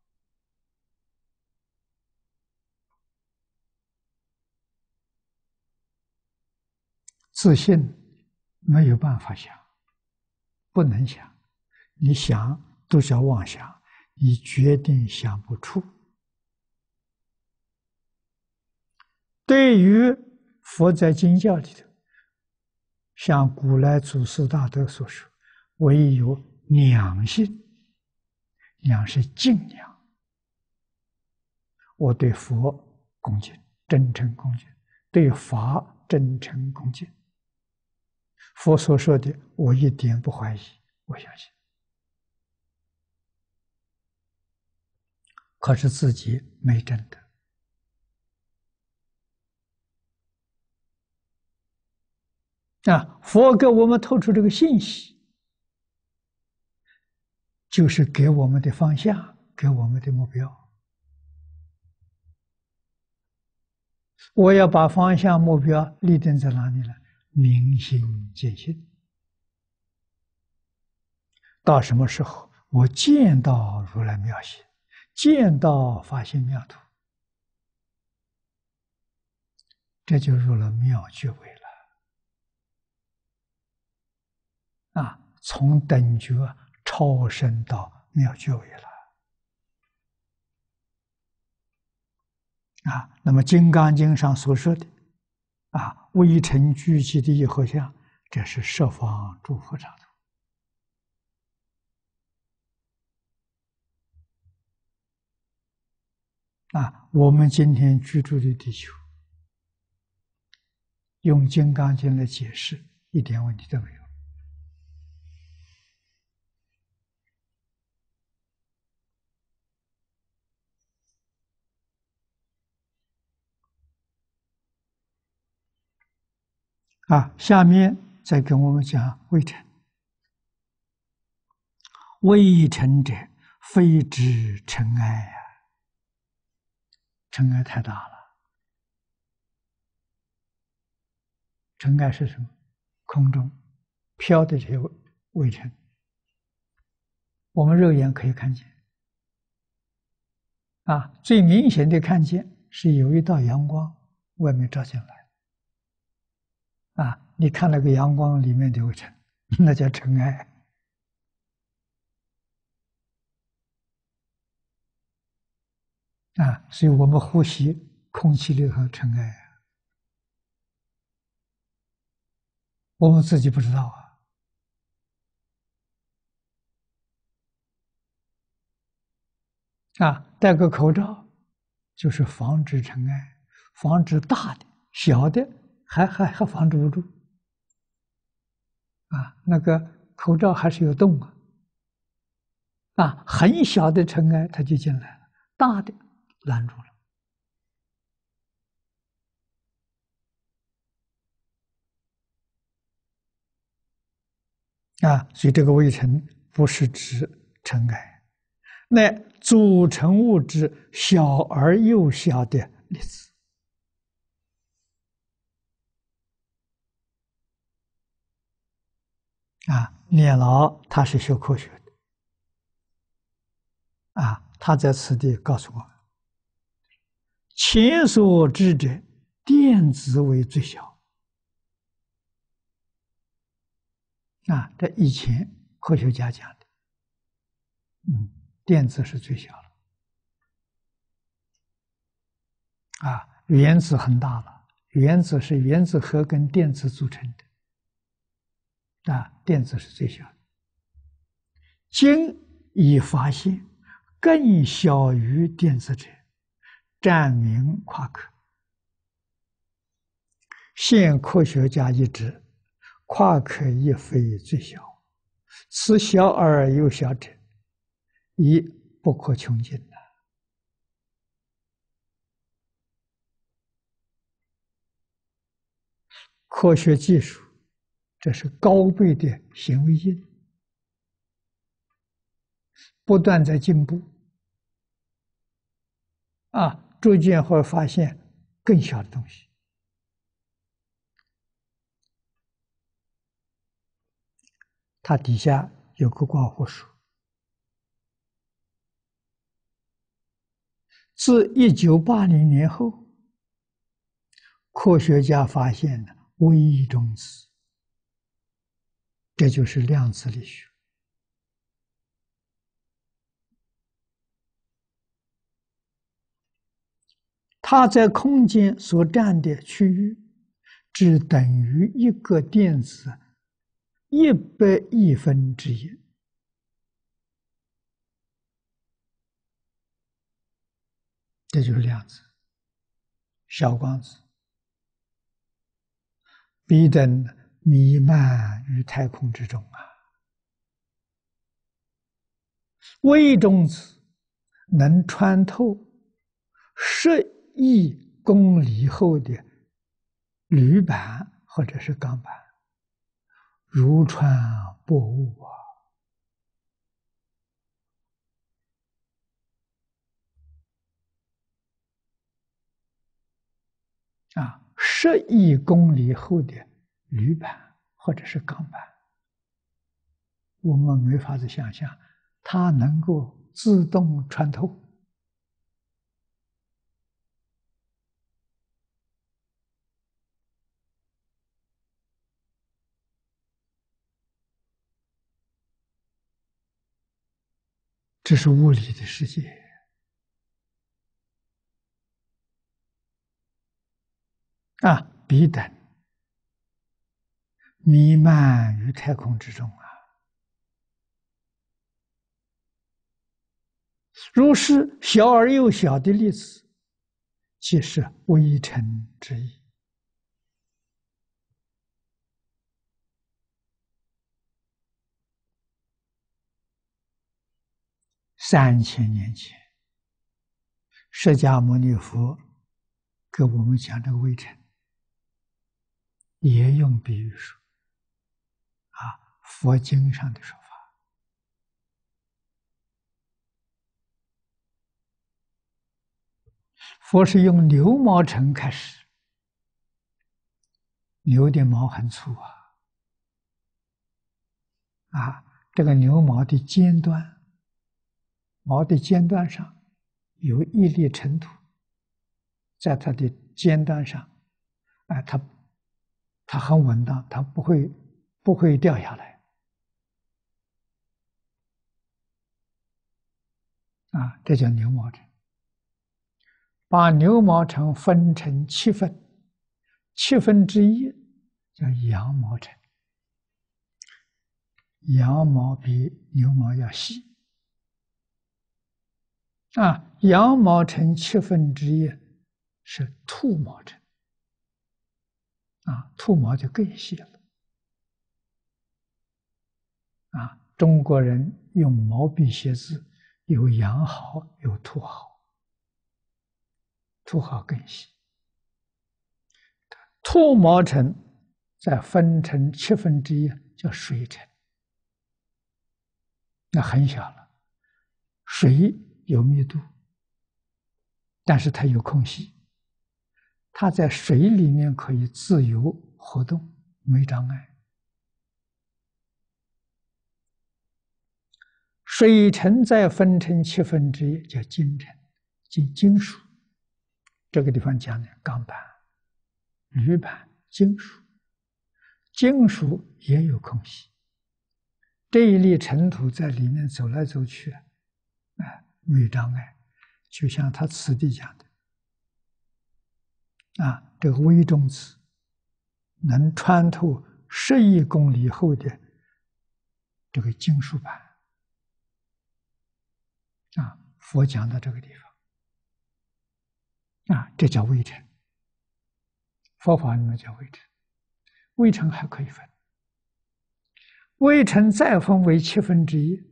自信没有办法想，不能想，你想都叫妄想，你决定想不出。对于佛在经教里头，像古来祖师大德所说，唯有两性，两是敬仰。我对佛恭敬，真诚恭敬；对法真诚恭敬。佛所说的，我一点不怀疑，我相信。可是自己没证得。啊，佛给我们透出这个信息，就是给我们的方向，给我们的目标。我要把方向目标立定在哪里呢？明心见性。到什么时候我见到如来妙心，见到法性妙土，这就入了妙觉位了。啊，从等觉超升到妙觉位了。啊，那么《金刚经》上所说的啊，微尘聚集的一合相，这是十方诸佛刹土。啊，我们今天居住的地球，用《金刚经》来解释，一点问题都没有。啊，下面再跟我们讲微尘。微尘者，非知尘埃呀、啊，尘埃太大了。尘埃是什么？空中飘的这些微尘，我们肉眼可以看见。啊，最明显的看见是有一道阳光外面照进来。啊，你看那个阳光里面的微尘，那叫尘埃。啊，所以我们呼吸空气里头尘埃，我们自己不知道啊。啊，戴个口罩就是防止尘埃，防止大的，小的还还还防止不住。啊，那个口罩还是有洞啊。啊，很小的尘埃它就进来了，大的拦住了。啊，所以这个微尘不是指尘埃，那组成物质小而又小的粒子。啊，念老他是学科学的。啊，他在此地告诉我们，前所知者，电子为最小。啊，这以前科学家讲的，嗯，电子是最小的。啊，原子很大了，原子是原子核跟电子组成的。啊，电子是最小的。经已发现， 更小于电子者，占名夸克。现科学家一指，夸克亦非最小，此小而又小者，亦不可穷尽的。科学技术，这是高倍的显微镜，不断在进步，啊，逐渐会发现更小的东西。它底下有个刮胡说，自一九八零年后，科学家发现了微中子，这就是量子力学。它在空间所占的区域，只等于一个电子一百亿分之一。这就是量子，小光子，彼等弥漫于太空之中啊。微中子能穿透十亿公里厚的铝板或者是钢板，如穿薄雾啊！啊，十亿公里厚的铝板或者是钢板，我们没法子想象，它能够自动穿透。这是物理的世界啊，彼等弥漫于太空之中啊。如是小而又小的粒子，即是微尘之意。三千年前，释迦牟尼佛给我们讲这个微尘，也用比喻说，啊，佛经上的说法。佛是用牛毛尘开始，牛的毛很粗啊，啊，这个牛毛的尖端，毛的尖端上有一粒尘土，在它的尖端上，啊，它它很稳当，它不会不会掉下来，啊，这叫牛毛尘。把牛毛尘分成七分，七分之一叫羊毛尘。羊毛比牛毛要细，啊，羊毛尘七分之一是兔毛尘，啊，兔毛就更细了，啊，中国人用毛笔写字，有羊毫，有兔毫。兔毫更细，兔毛尘再分成七分之一叫水尘，那很小了。水有密度，但是它有空隙，它在水里面可以自由活动，没障碍。水尘再分成七分之一叫金尘，即金属。这个地方讲的钢板、铝板、金属，金属也有空隙，这一粒尘土在里面走来走去，啊，没障碍。就像他此地讲的，啊，这个微中子能穿透十亿公里厚的这个金属板，啊， 佛讲到这个地方啊，这叫微尘。佛法里面叫微尘，微尘还可以分，微尘再分为七分之一，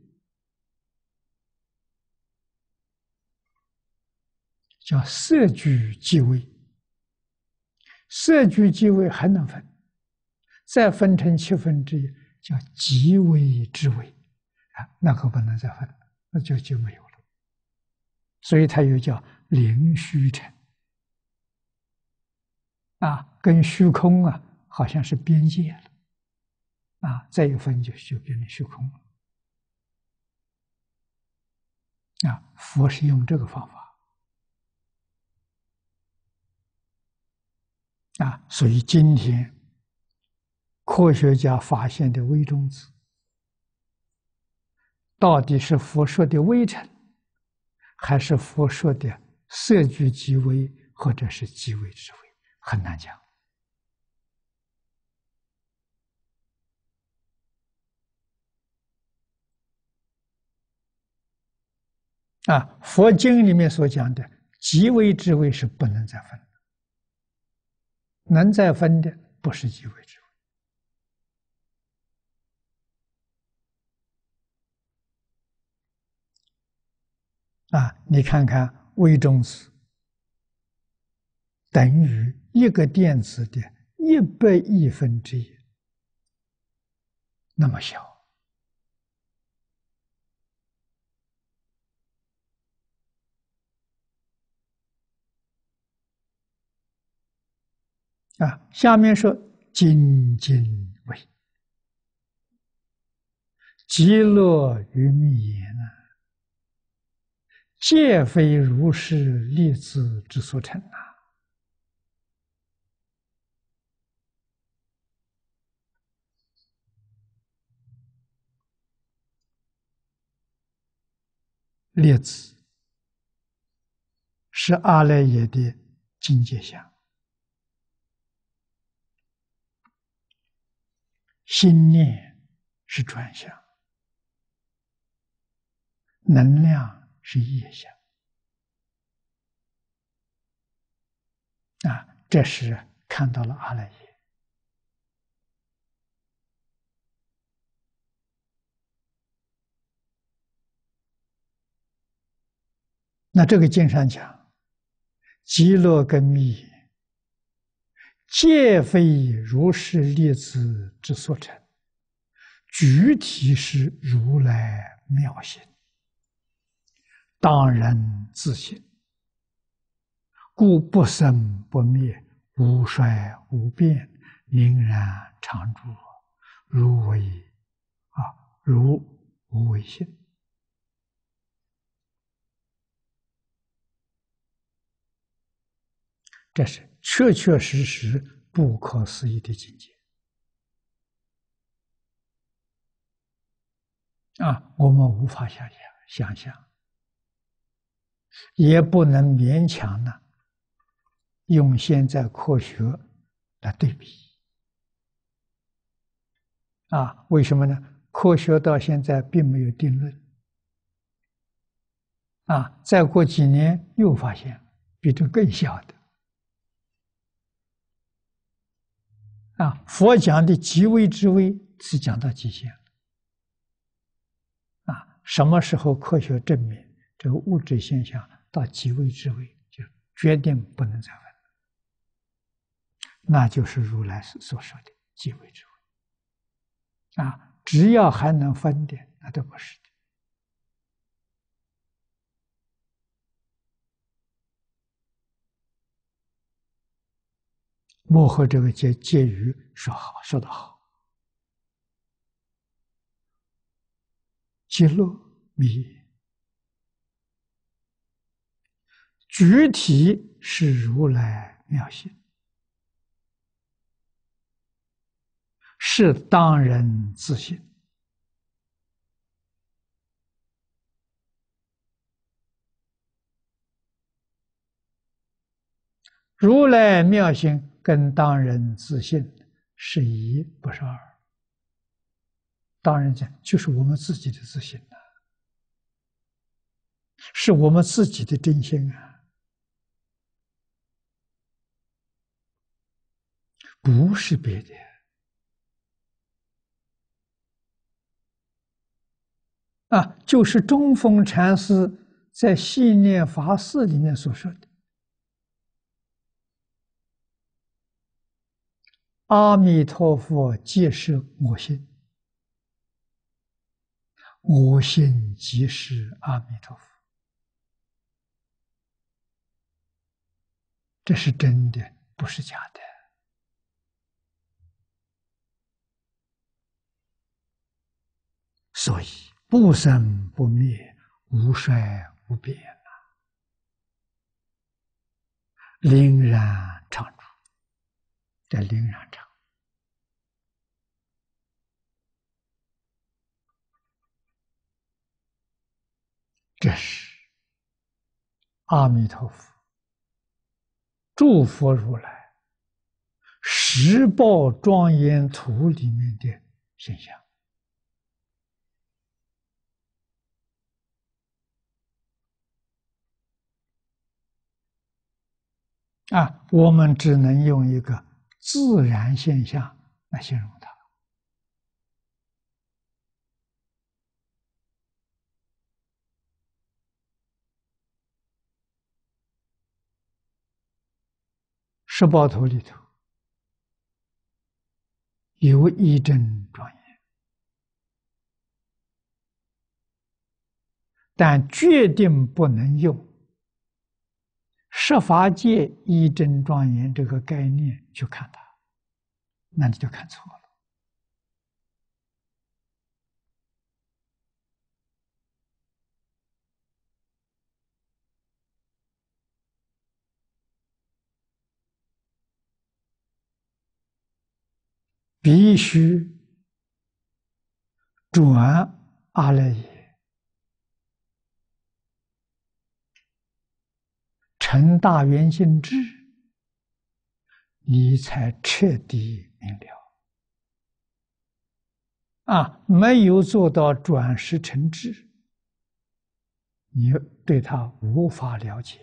叫色聚即微。色聚即微还能分，再分成七分之一，叫极微之微啊，那可不能再分了，那就就没有了。所以它又叫零虚尘啊，跟虚空啊好像是边界了啊，再一分就就变成虚空了啊。佛是用这个方法啊，所以今天科学家发现的微中子，到底是佛说的微尘，还是佛说的色聚即微，或者是即微之微，很难讲啊。佛经里面所讲的即微之微是不能再分的，能再分的不是即微之微啊。你看看微中子等于一个电子的一百亿分之一，那么小啊。下面说精精微，极乐于密言啊，皆非如是粒子之所成啊。粒子是阿赖耶的境界相，心念是转向，能量是业相啊。这是看到了阿赖耶。那这个经上讲，极乐跟密言，皆非如是粒子之所成，具体是如来妙性，当人自性，故不生不灭，无衰无变，宁然常住，如为啊，如无为性。这是确确实实不可思议的境界啊！我们无法想象，想象，也不能勉强呢，用现在科学来对比啊？为什么呢？科学到现在并没有定论啊！再过几年又发现比这更小的。啊，佛讲的极微之微是讲到极限了。啊，什么时候科学证明这个物质现象到极微之微，就决定不能再分了，那就是如来所说的极微之微。啊，只要还能分的，那都不是的。幕后这个结结语说好，说得好。极乐密，具体是如来妙性，是当人自性。如来妙性跟当人自性是一，不是二。当然讲，就是我们自己的自性是我们自己的真心啊，不是别的。啊，就是中峰禅师在《信念法事》里面所说的“阿弥陀佛即是我心，我心即是阿弥陀佛”，这是真的，不是假的。所以不生不灭，无衰无变啊，凛然常住，这凛然常。这是阿弥陀佛诸佛如来十报庄严图里面的现象啊，我们只能用一个自然现象来形容它。十报图里头有一真庄严，但决定不能用十法界一真庄严这个概念去看它，那你就看错了。必须转阿赖耶，成大圆性智，你才彻底明了。啊，没有做到转识成智，你对他无法了解。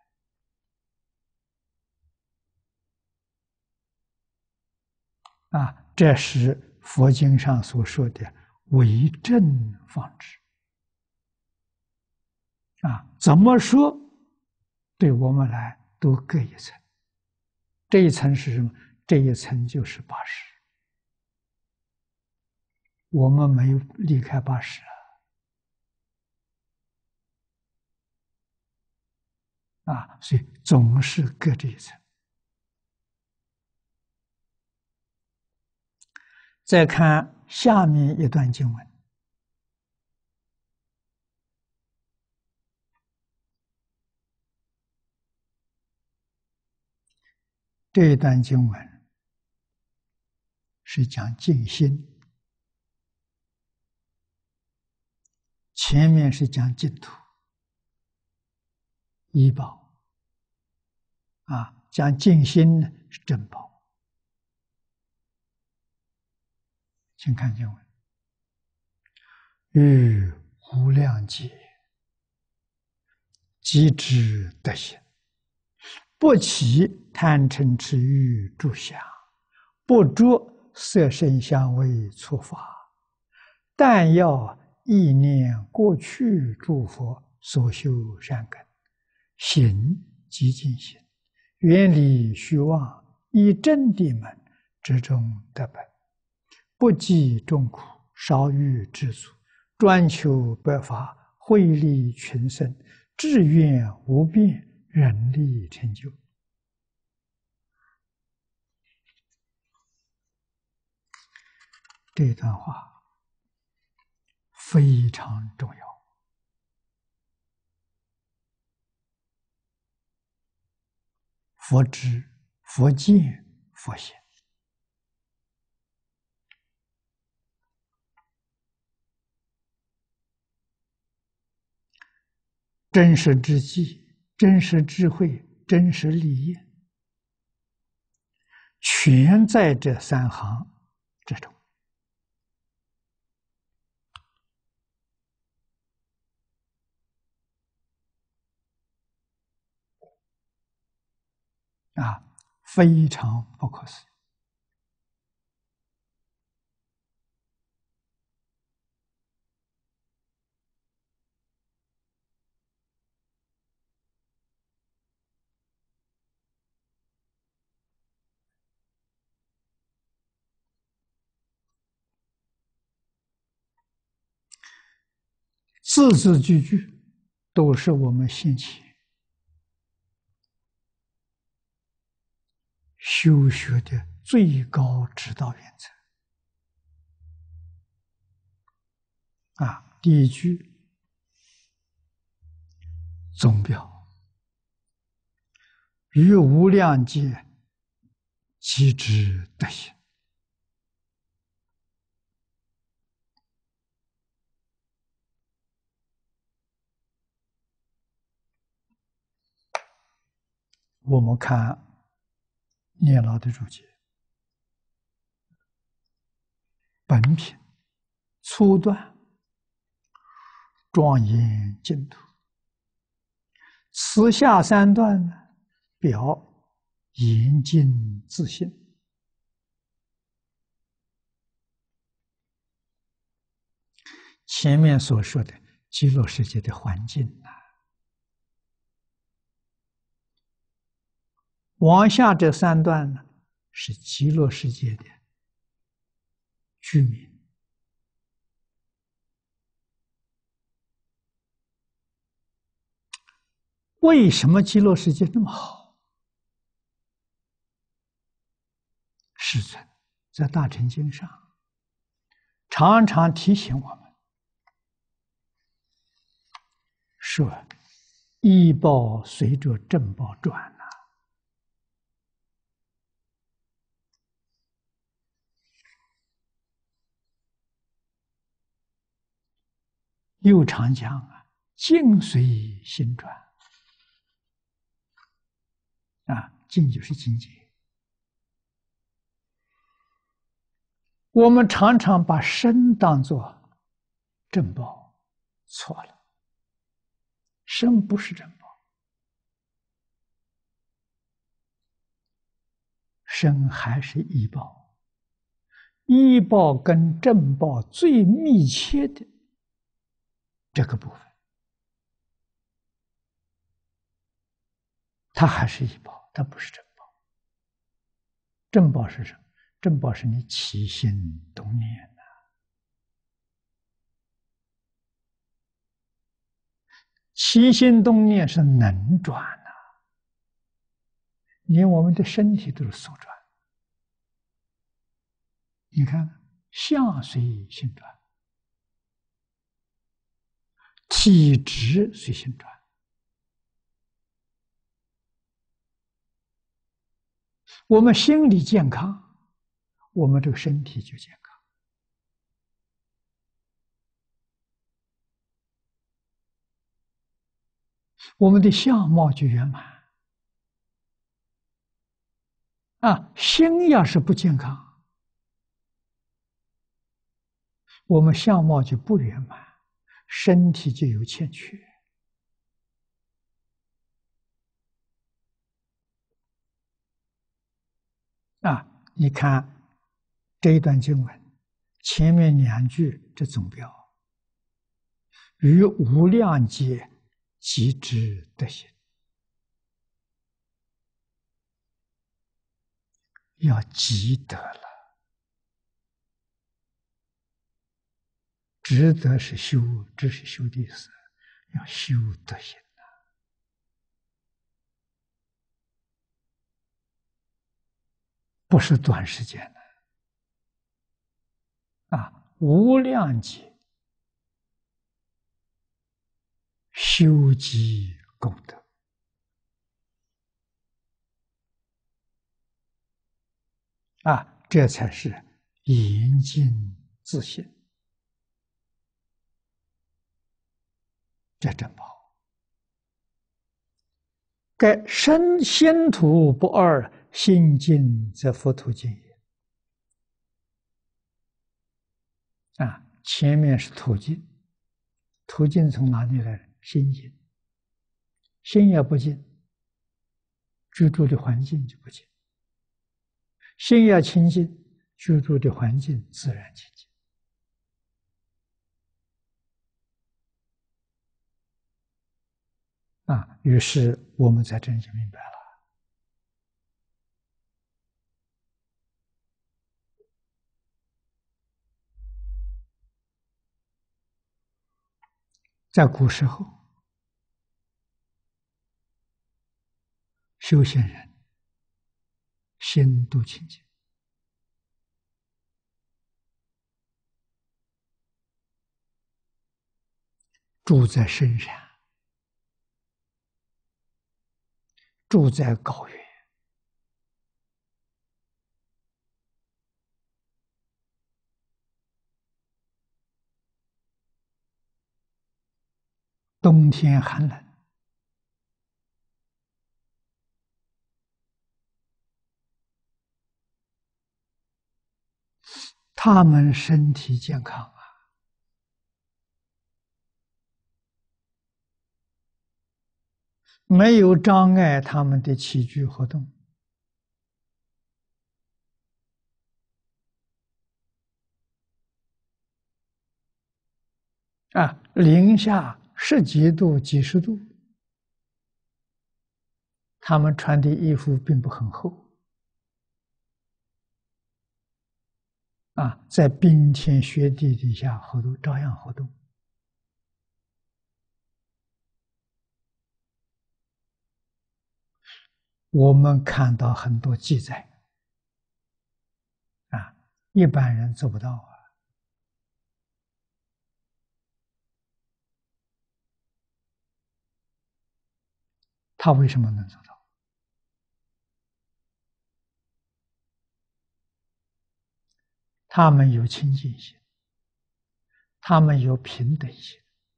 啊，这是佛经上所说的为正方知。啊，怎么说，对我们来都各一层。这一层是什么？这一层就是八识。我们没有离开八识啊，啊，所以总是隔这一层。再看下面一段经文，这一段经文是讲净心，前面是讲净土、医宝，啊，讲净心呢是正宝。请看经文：于无量劫，即知得心，不起贪嗔痴欲诸想，不着色声香味触法，但要忆念过去诸佛所修善根，行即净心，远离虚妄，以真谛门，之中得本，不计众苦，少欲知足，专求百法，惠利群生，志愿无变，人力成就。这段话非常重要。佛知、佛见、佛行。真实之际、真实智慧、真实利益，全在这三行之中。 啊，非常不可思议。字字句句都是我们先前修学的最高指导原则。啊，第一句总表，于无量界即知德行。我们看念老的注解，本品粗断，庄严净土。此下三段呢，表严净自信。前面所说的极乐世界的环境啊，往下这三段呢，是极乐世界的居民。为什么极乐世界那么好？世尊在大乘经上常常提醒我们说：“依报随着正报转呐、啊。”又常讲啊，“境随心转”。啊，境就是境界。我们常常把身当作正报，错了。身不是正报，身还是依报。依报跟正报最密切的这个部分，它还是依报，它不是正报。正报是什么？正报是你起心动念呐、啊。起心动念是能转呐、啊，连我们的身体都是速转。你看，相随心转，体质随心转。我们心理健康，我们这个身体就健康。我们的相貌就圆满。啊，心要是不健康，我们相貌就不圆满，身体就有欠缺。啊，你看这一段经文前面两句这总标，于无量界即知德行，要积德了。值得是修，这是修的意思，要修德行啊！不是短时间的啊！无量劫修积功德啊，这才是严净自信。这正报，盖身心土不二，心净则佛土净也。啊，前面是土净，土净从哪里来？心净。心也不净， 居住的环境就不净。心要清净，居住的环境自然清净。啊，于是我们才真正明白了。在古时候，修行人心都清净，住在深山，住在高原，冬天寒冷，他们身体健康啊，没有障碍他们的起居活动。啊，零下十几度、几十度，他们穿的衣服并不很厚。啊，在冰天雪地底下活动，照样活动。我们看到很多记载，啊，一般人做不到啊。他为什么能做到？他们有清净心，他们有平等心，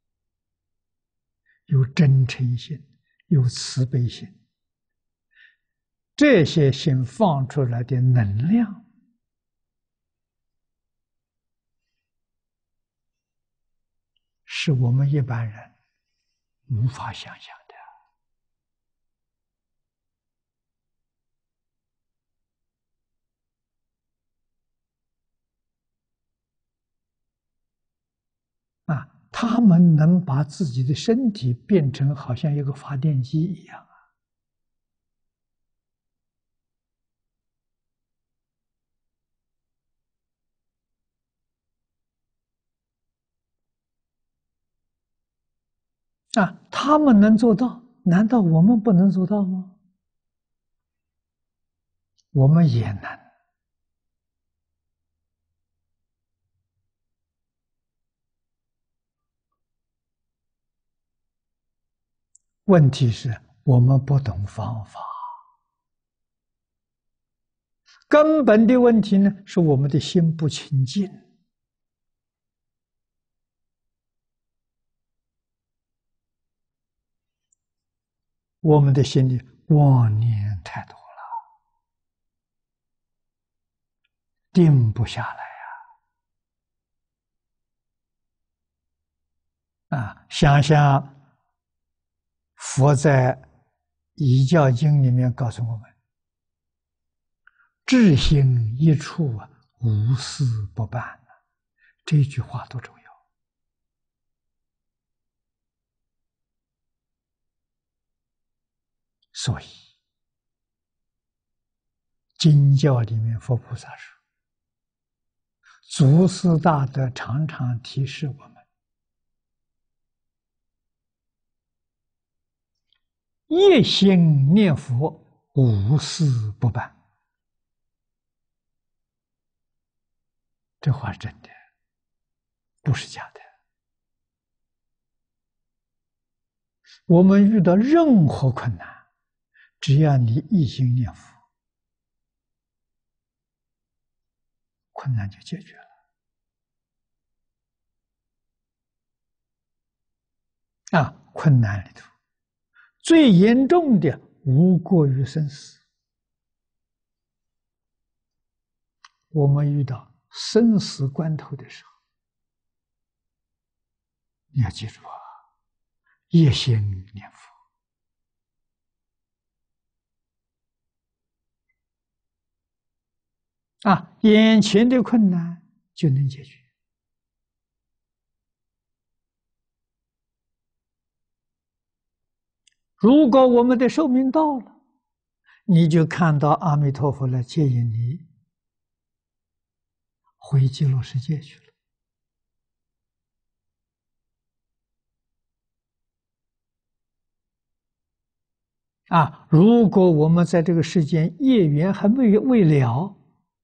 有真诚心，有慈悲心。这些心放出来的能量，是我们一般人无法想象的。啊，他们能把自己的身体变成好像一个发电机一样啊！啊，他们能做到，难道我们不能做到吗？我们也能。问题是我们不懂方法，根本的问题呢，是我们的心不清净。我们的心里妄念太多了，定不下来啊！啊，想想佛在《遗教经》里面告诉我们：“至心一处啊，无事不办。”这句话多重要！所以，经教里面佛菩萨说，祖师大德常常提示我们：一心念佛，无事不办。这话是真的，不是假的。我们遇到任何困难，只要你一心念佛，困难就解决了。啊，困难里头最严重的无过于生死。我们遇到生死关头的时候，你要记住啊，一心念佛， 啊，眼前的困难就能解决。如果我们的寿命到了，你就看到阿弥陀佛来接引你回极乐世界去了。啊，如果我们在这个世间业缘还没有未了，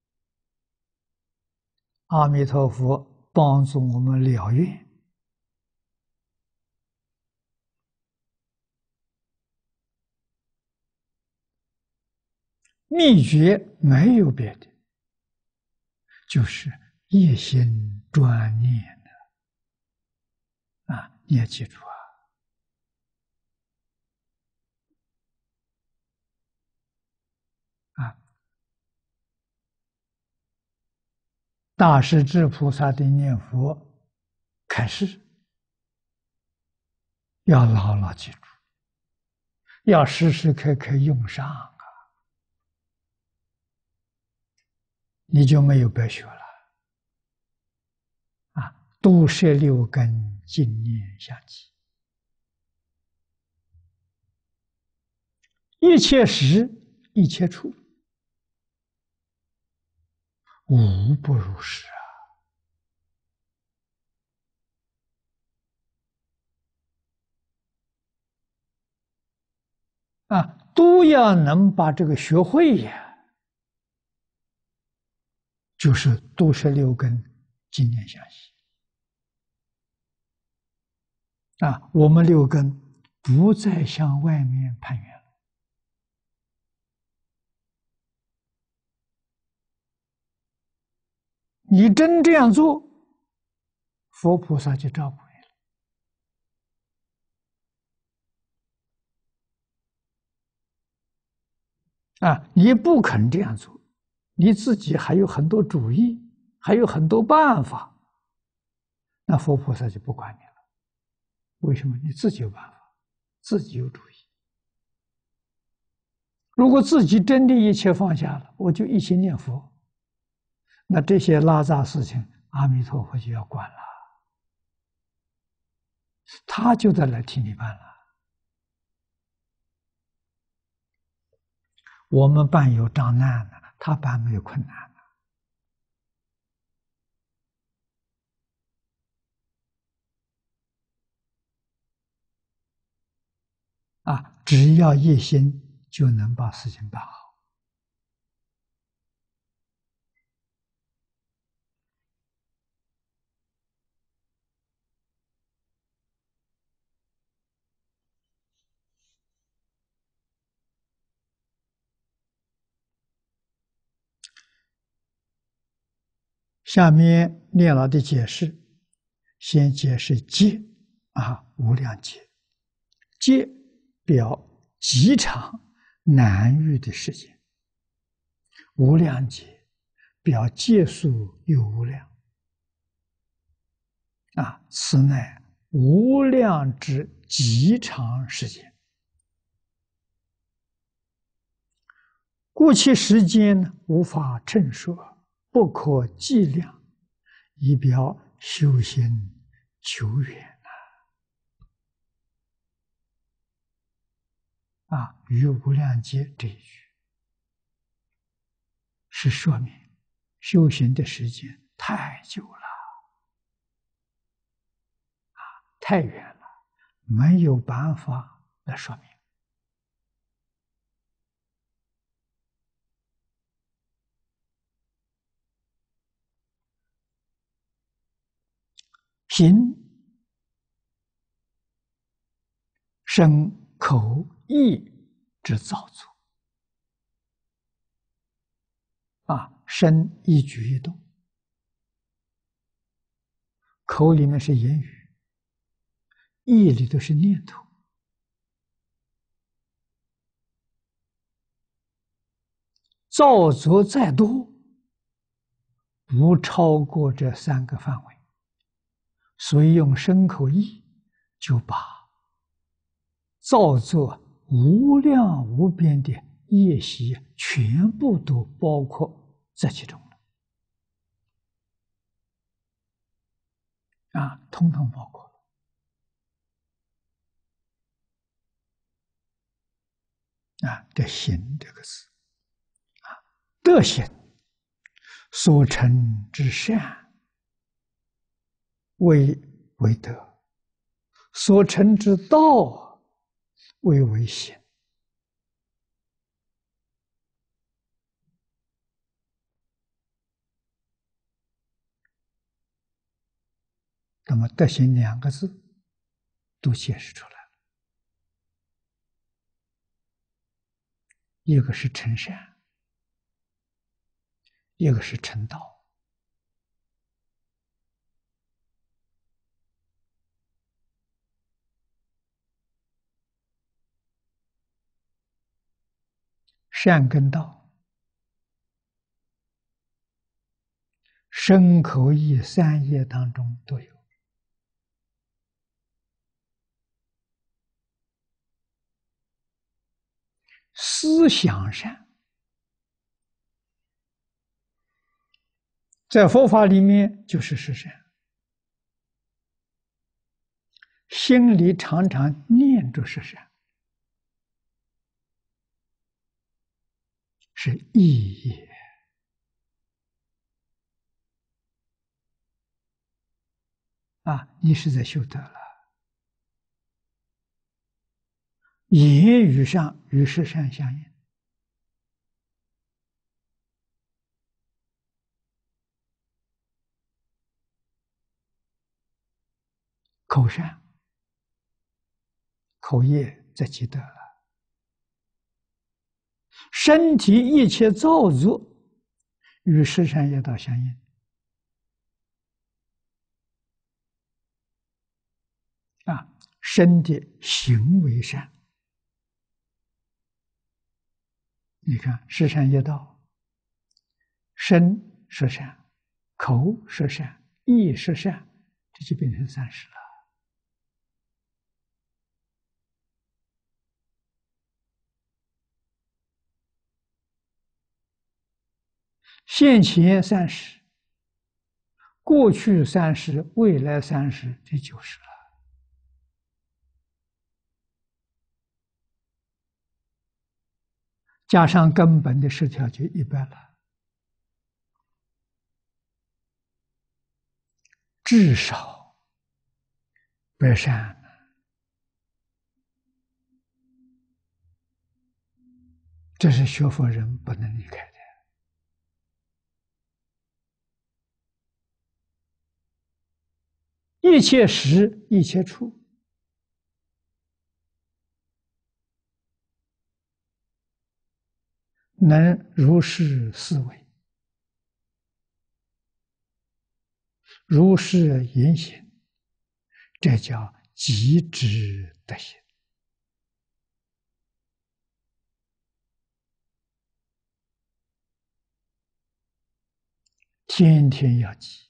阿弥陀佛帮助我们了愿。秘诀没有别的，就是一心专念的啊！你要记住啊！啊，大势至菩萨的念佛开示，要牢牢记住，要时时刻刻用上啊！你就没有白学了啊！都摄六根，净念相继，一切时一切处，无不如是啊！啊，都要能把这个学会呀，就是都摄六根，净念相继啊！我们六根不再向外面攀缘了。你真这样做，佛菩萨就照顾你了啊！你不肯这样做，你自己还有很多主意，还有很多办法，那佛菩萨就不管你了。为什么？你自己有办法，自己有主意。如果自己真的一切放下了，我就一心念佛，那这些拉杂事情，阿弥陀佛就要管了，他就得来替你办了。我们办有障难的，他办没有困难的。啊，只要一心，就能把事情办好。下面念老的解释，先解释劫啊，无量劫，劫表极长难遇的时间，无量劫表劫数又无量啊，此乃无量之极长时间，故其时间无法称说，不可计量，以表修行久远啊！啊，于无量劫这一句，是说明修行的时间太久了，啊，太远了，没有办法来说明。行身口意之造作啊，身一举一动，口里面是言语，意里头是念头，造作再多，不超过这三个范围，所以用身口意就把造作无量无边的业习全部都包括在其中了。 啊，统统包括了啊。这行这个字，德行所成之善为为德，所成之道为为行。那么德行两个字都解释出来了，一个是成善，一个是成道。善跟道，身口意三业当中都有。思想善，在佛法里面就是十善，心里常常念着十善，是意业啊，你是在修德了。言语上与十善相应，口善，口业在积德了。身体一切造作与十善业道相应啊，身的行为善。你看，十善业道，身十善，口十善，意十善，这就变成三十了。现前三十，过去三十，未来三十，这九十了。加上根本的十条，就一百了。至少百善，这是学佛人不能离开的。一切时，一切处，能如是思维，如是言行，这叫极致德行。天天要记，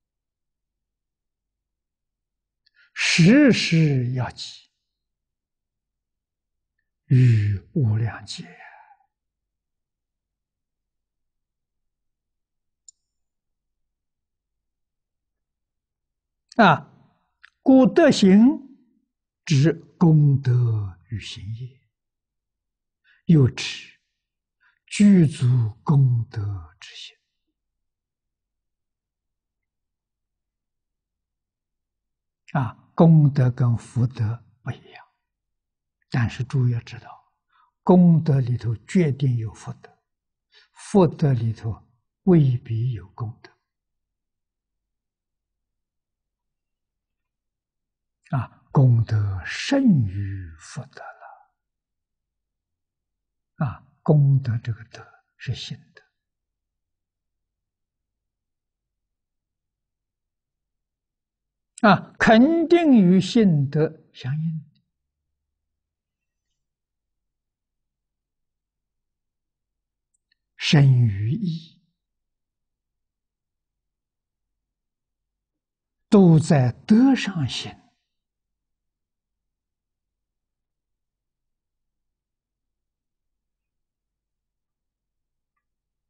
时时要记，于无量劫啊！故德行指功德与行业，又指具足功德之行。啊，功德跟福德不一样，但是诸位要知道，功德里头决定有福德，福德里头未必有功德。啊，功德胜于福德了。啊，功德这个德是行德。啊，肯定与信德相应，生于义，都在德上行。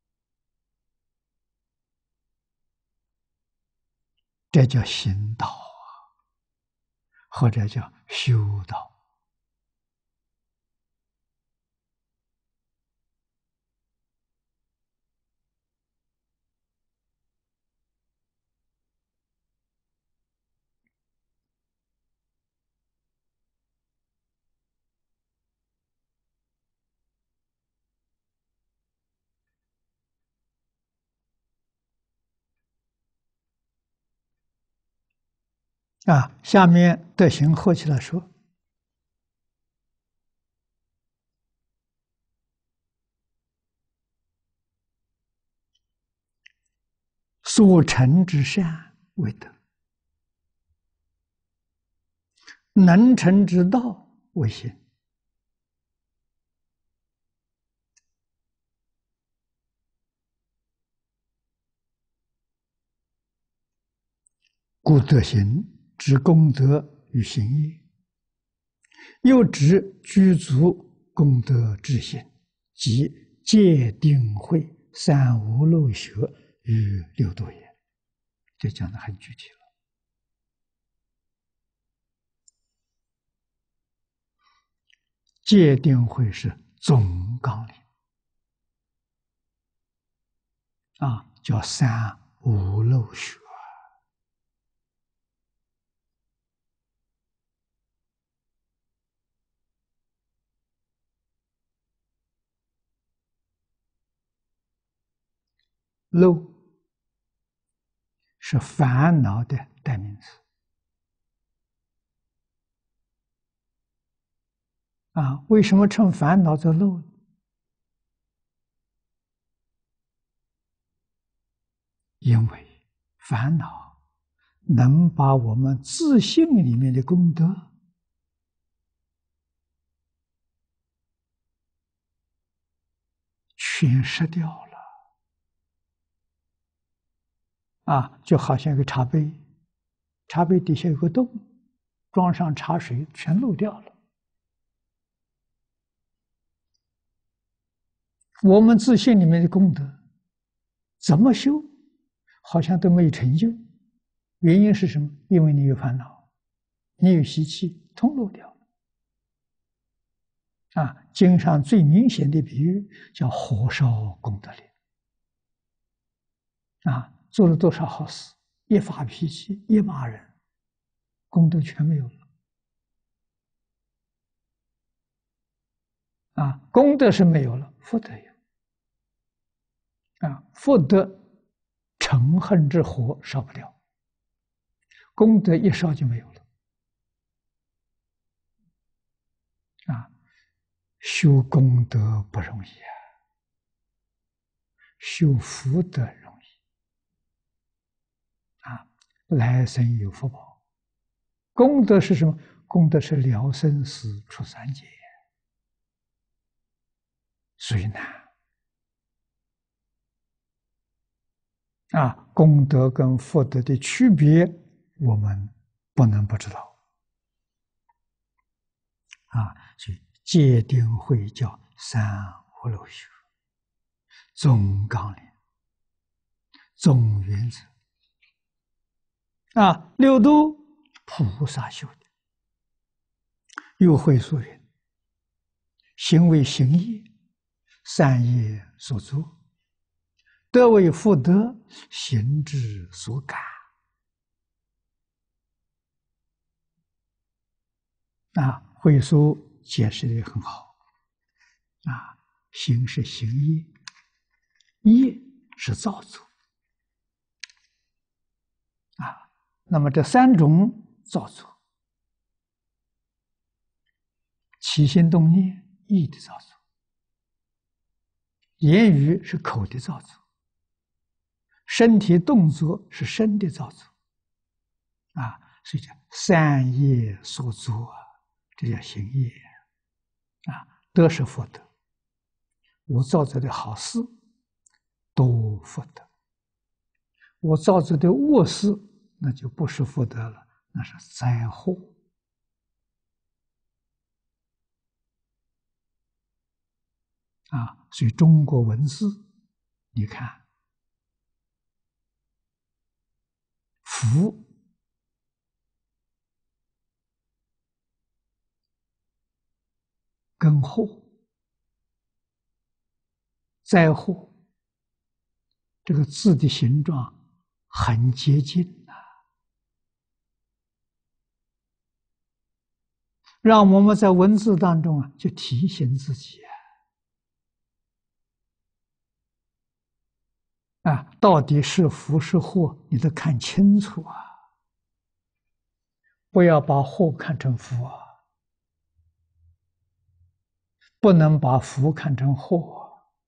这叫行道。 或者叫修道。啊，下面德行合起来说：所成之善为德，能成之道为行。故德行之功德与行业，又指具足功德之行，即戒定慧、三无漏学与六度也。这讲的很具体了。戒定慧是总纲领啊，叫三无漏学。漏是烦恼的代名词啊。为什么称烦恼作漏呢？因为烦恼能把我们自信里面的功德全失掉了啊，就好像一个茶杯，茶杯底下有个洞，装上茶水全漏掉了。我们自信里面的功德怎么修，好像都没有成就。原因是什么？因为你有烦恼，你有习气，通漏掉了。啊，经上最明显的比喻叫火烧功德林。啊，做了多少好事，一发脾气，一骂人，功德全没有了。啊，功德是没有了，福德有。啊，福德嗔恨之火烧不掉，功德一烧就没有了。啊，修功德不容易啊，修福德容易啊，来生有福报。功德是什么？功德是了生死、出三界，所以难。啊，功德跟福德的区别，我们不能不知道。啊，所以戒定慧叫三无漏学，总纲领、总原则。啊，六度菩萨修的，又会说人行为行业，善业所作，德为福德，行之所感。啊，慧疏解释的很好。啊，行是行业，业是造作。啊，那么这三种造作，起心动念，意的造作；言语是口的造作；身体动作是身的造作。啊，所以叫善业所作，这叫行业。啊，德是福德，我造作的好事都福德，我造作的恶事那就不是福德了，那是灾祸。啊，所以中国文字，你看，福跟祸、灾祸这个字的形状很接近呐、让我们在文字当中啊，就提醒自己啊，啊，到底是福是祸，你得看清楚啊，不要把祸看成福啊，不能把福看成祸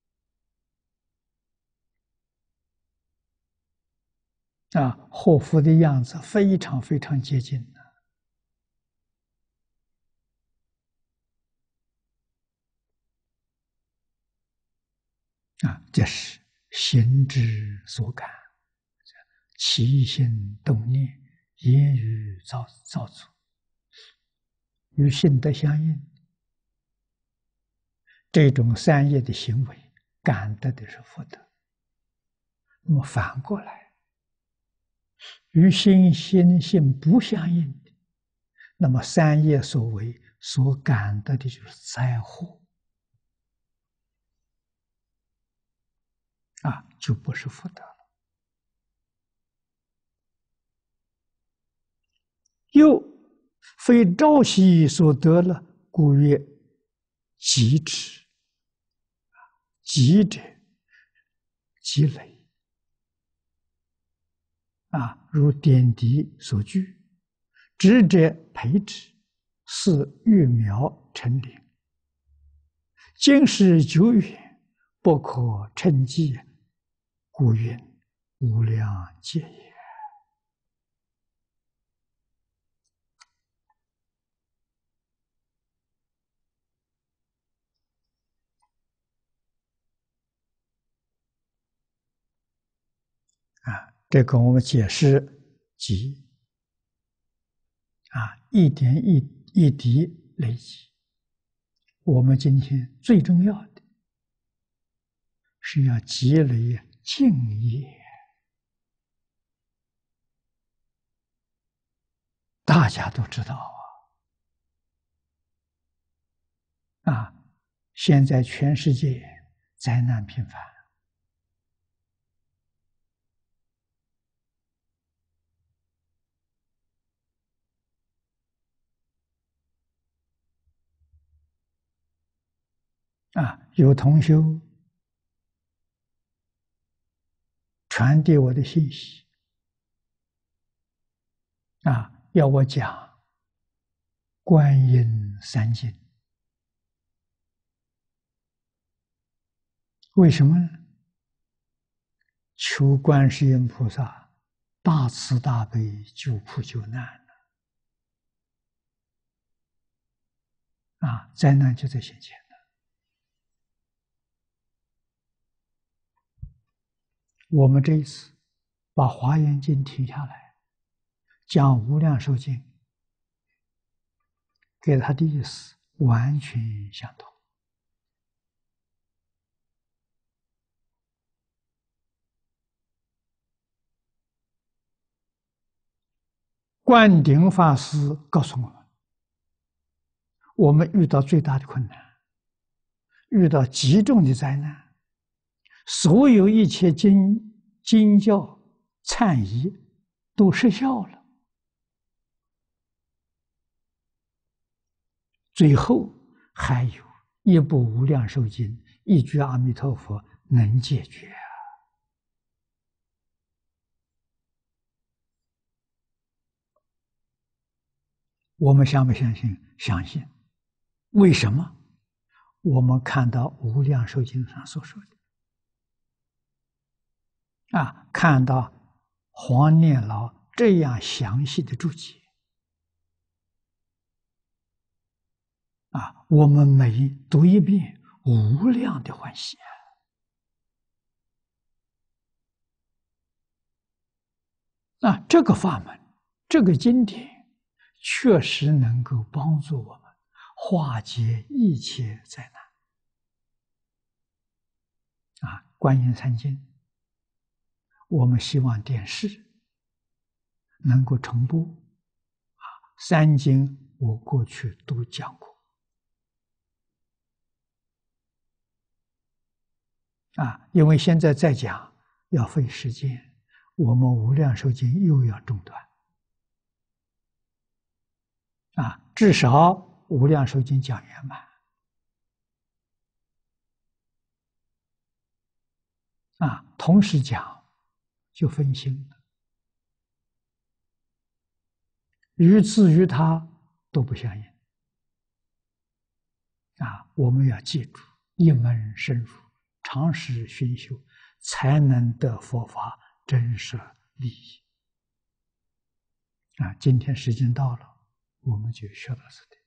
啊，啊，祸福的样子非常非常接近的啊，这是心之所感。起心动念，言语造造作，与性德相应，这种三业的行为，感得的是福德。那么反过来，与心心性不相应的，那么三业所为所感得的就是灾祸啊，就不是福德了。又非朝夕所得了，故曰积之。积者，积累啊，如点滴所具；植者培之，似育苗成林。今世久远，不可称计，故云无量劫也。啊，这个我们解释积啊，一点一一滴累积。我们今天最重要的是要积累敬业，大家都知道啊。啊，现在全世界灾难频繁。啊，有同修传递我的信息，啊，要我讲观音三经。为什么呢？求观世音菩萨大慈大悲，救苦救难啊！灾难就在眼前了。我们这一次把《华严经》停下来，讲《无量寿经》，给他的意思完全相同。灌顶法师告诉我们，我们遇到最大的困难，遇到极重的灾难，所有一切经经教忏仪都失效了，最后还有一部《无量寿经》，一句阿弥陀佛能解决。我们相不相信？相信。为什么？我们看到《无量寿经》上所说的，啊，看到黄念老这样详细的注解，啊，我们每读一遍，无量的欢喜啊！啊，这个法门，这个经典，确实能够帮助我们化解一切灾难。啊，观音三经，我们希望电视能够重播。啊，三经我过去都讲过。 啊，因为现在在讲要费时间，我们无量寿经又要中断。啊，至少无量寿经讲圆满。啊，同时讲就分心了，于自于他都不相应。啊，我们要记住，一门深入，长时熏修，才能得佛法真实利益。啊，今天时间到了，我们就学到这里。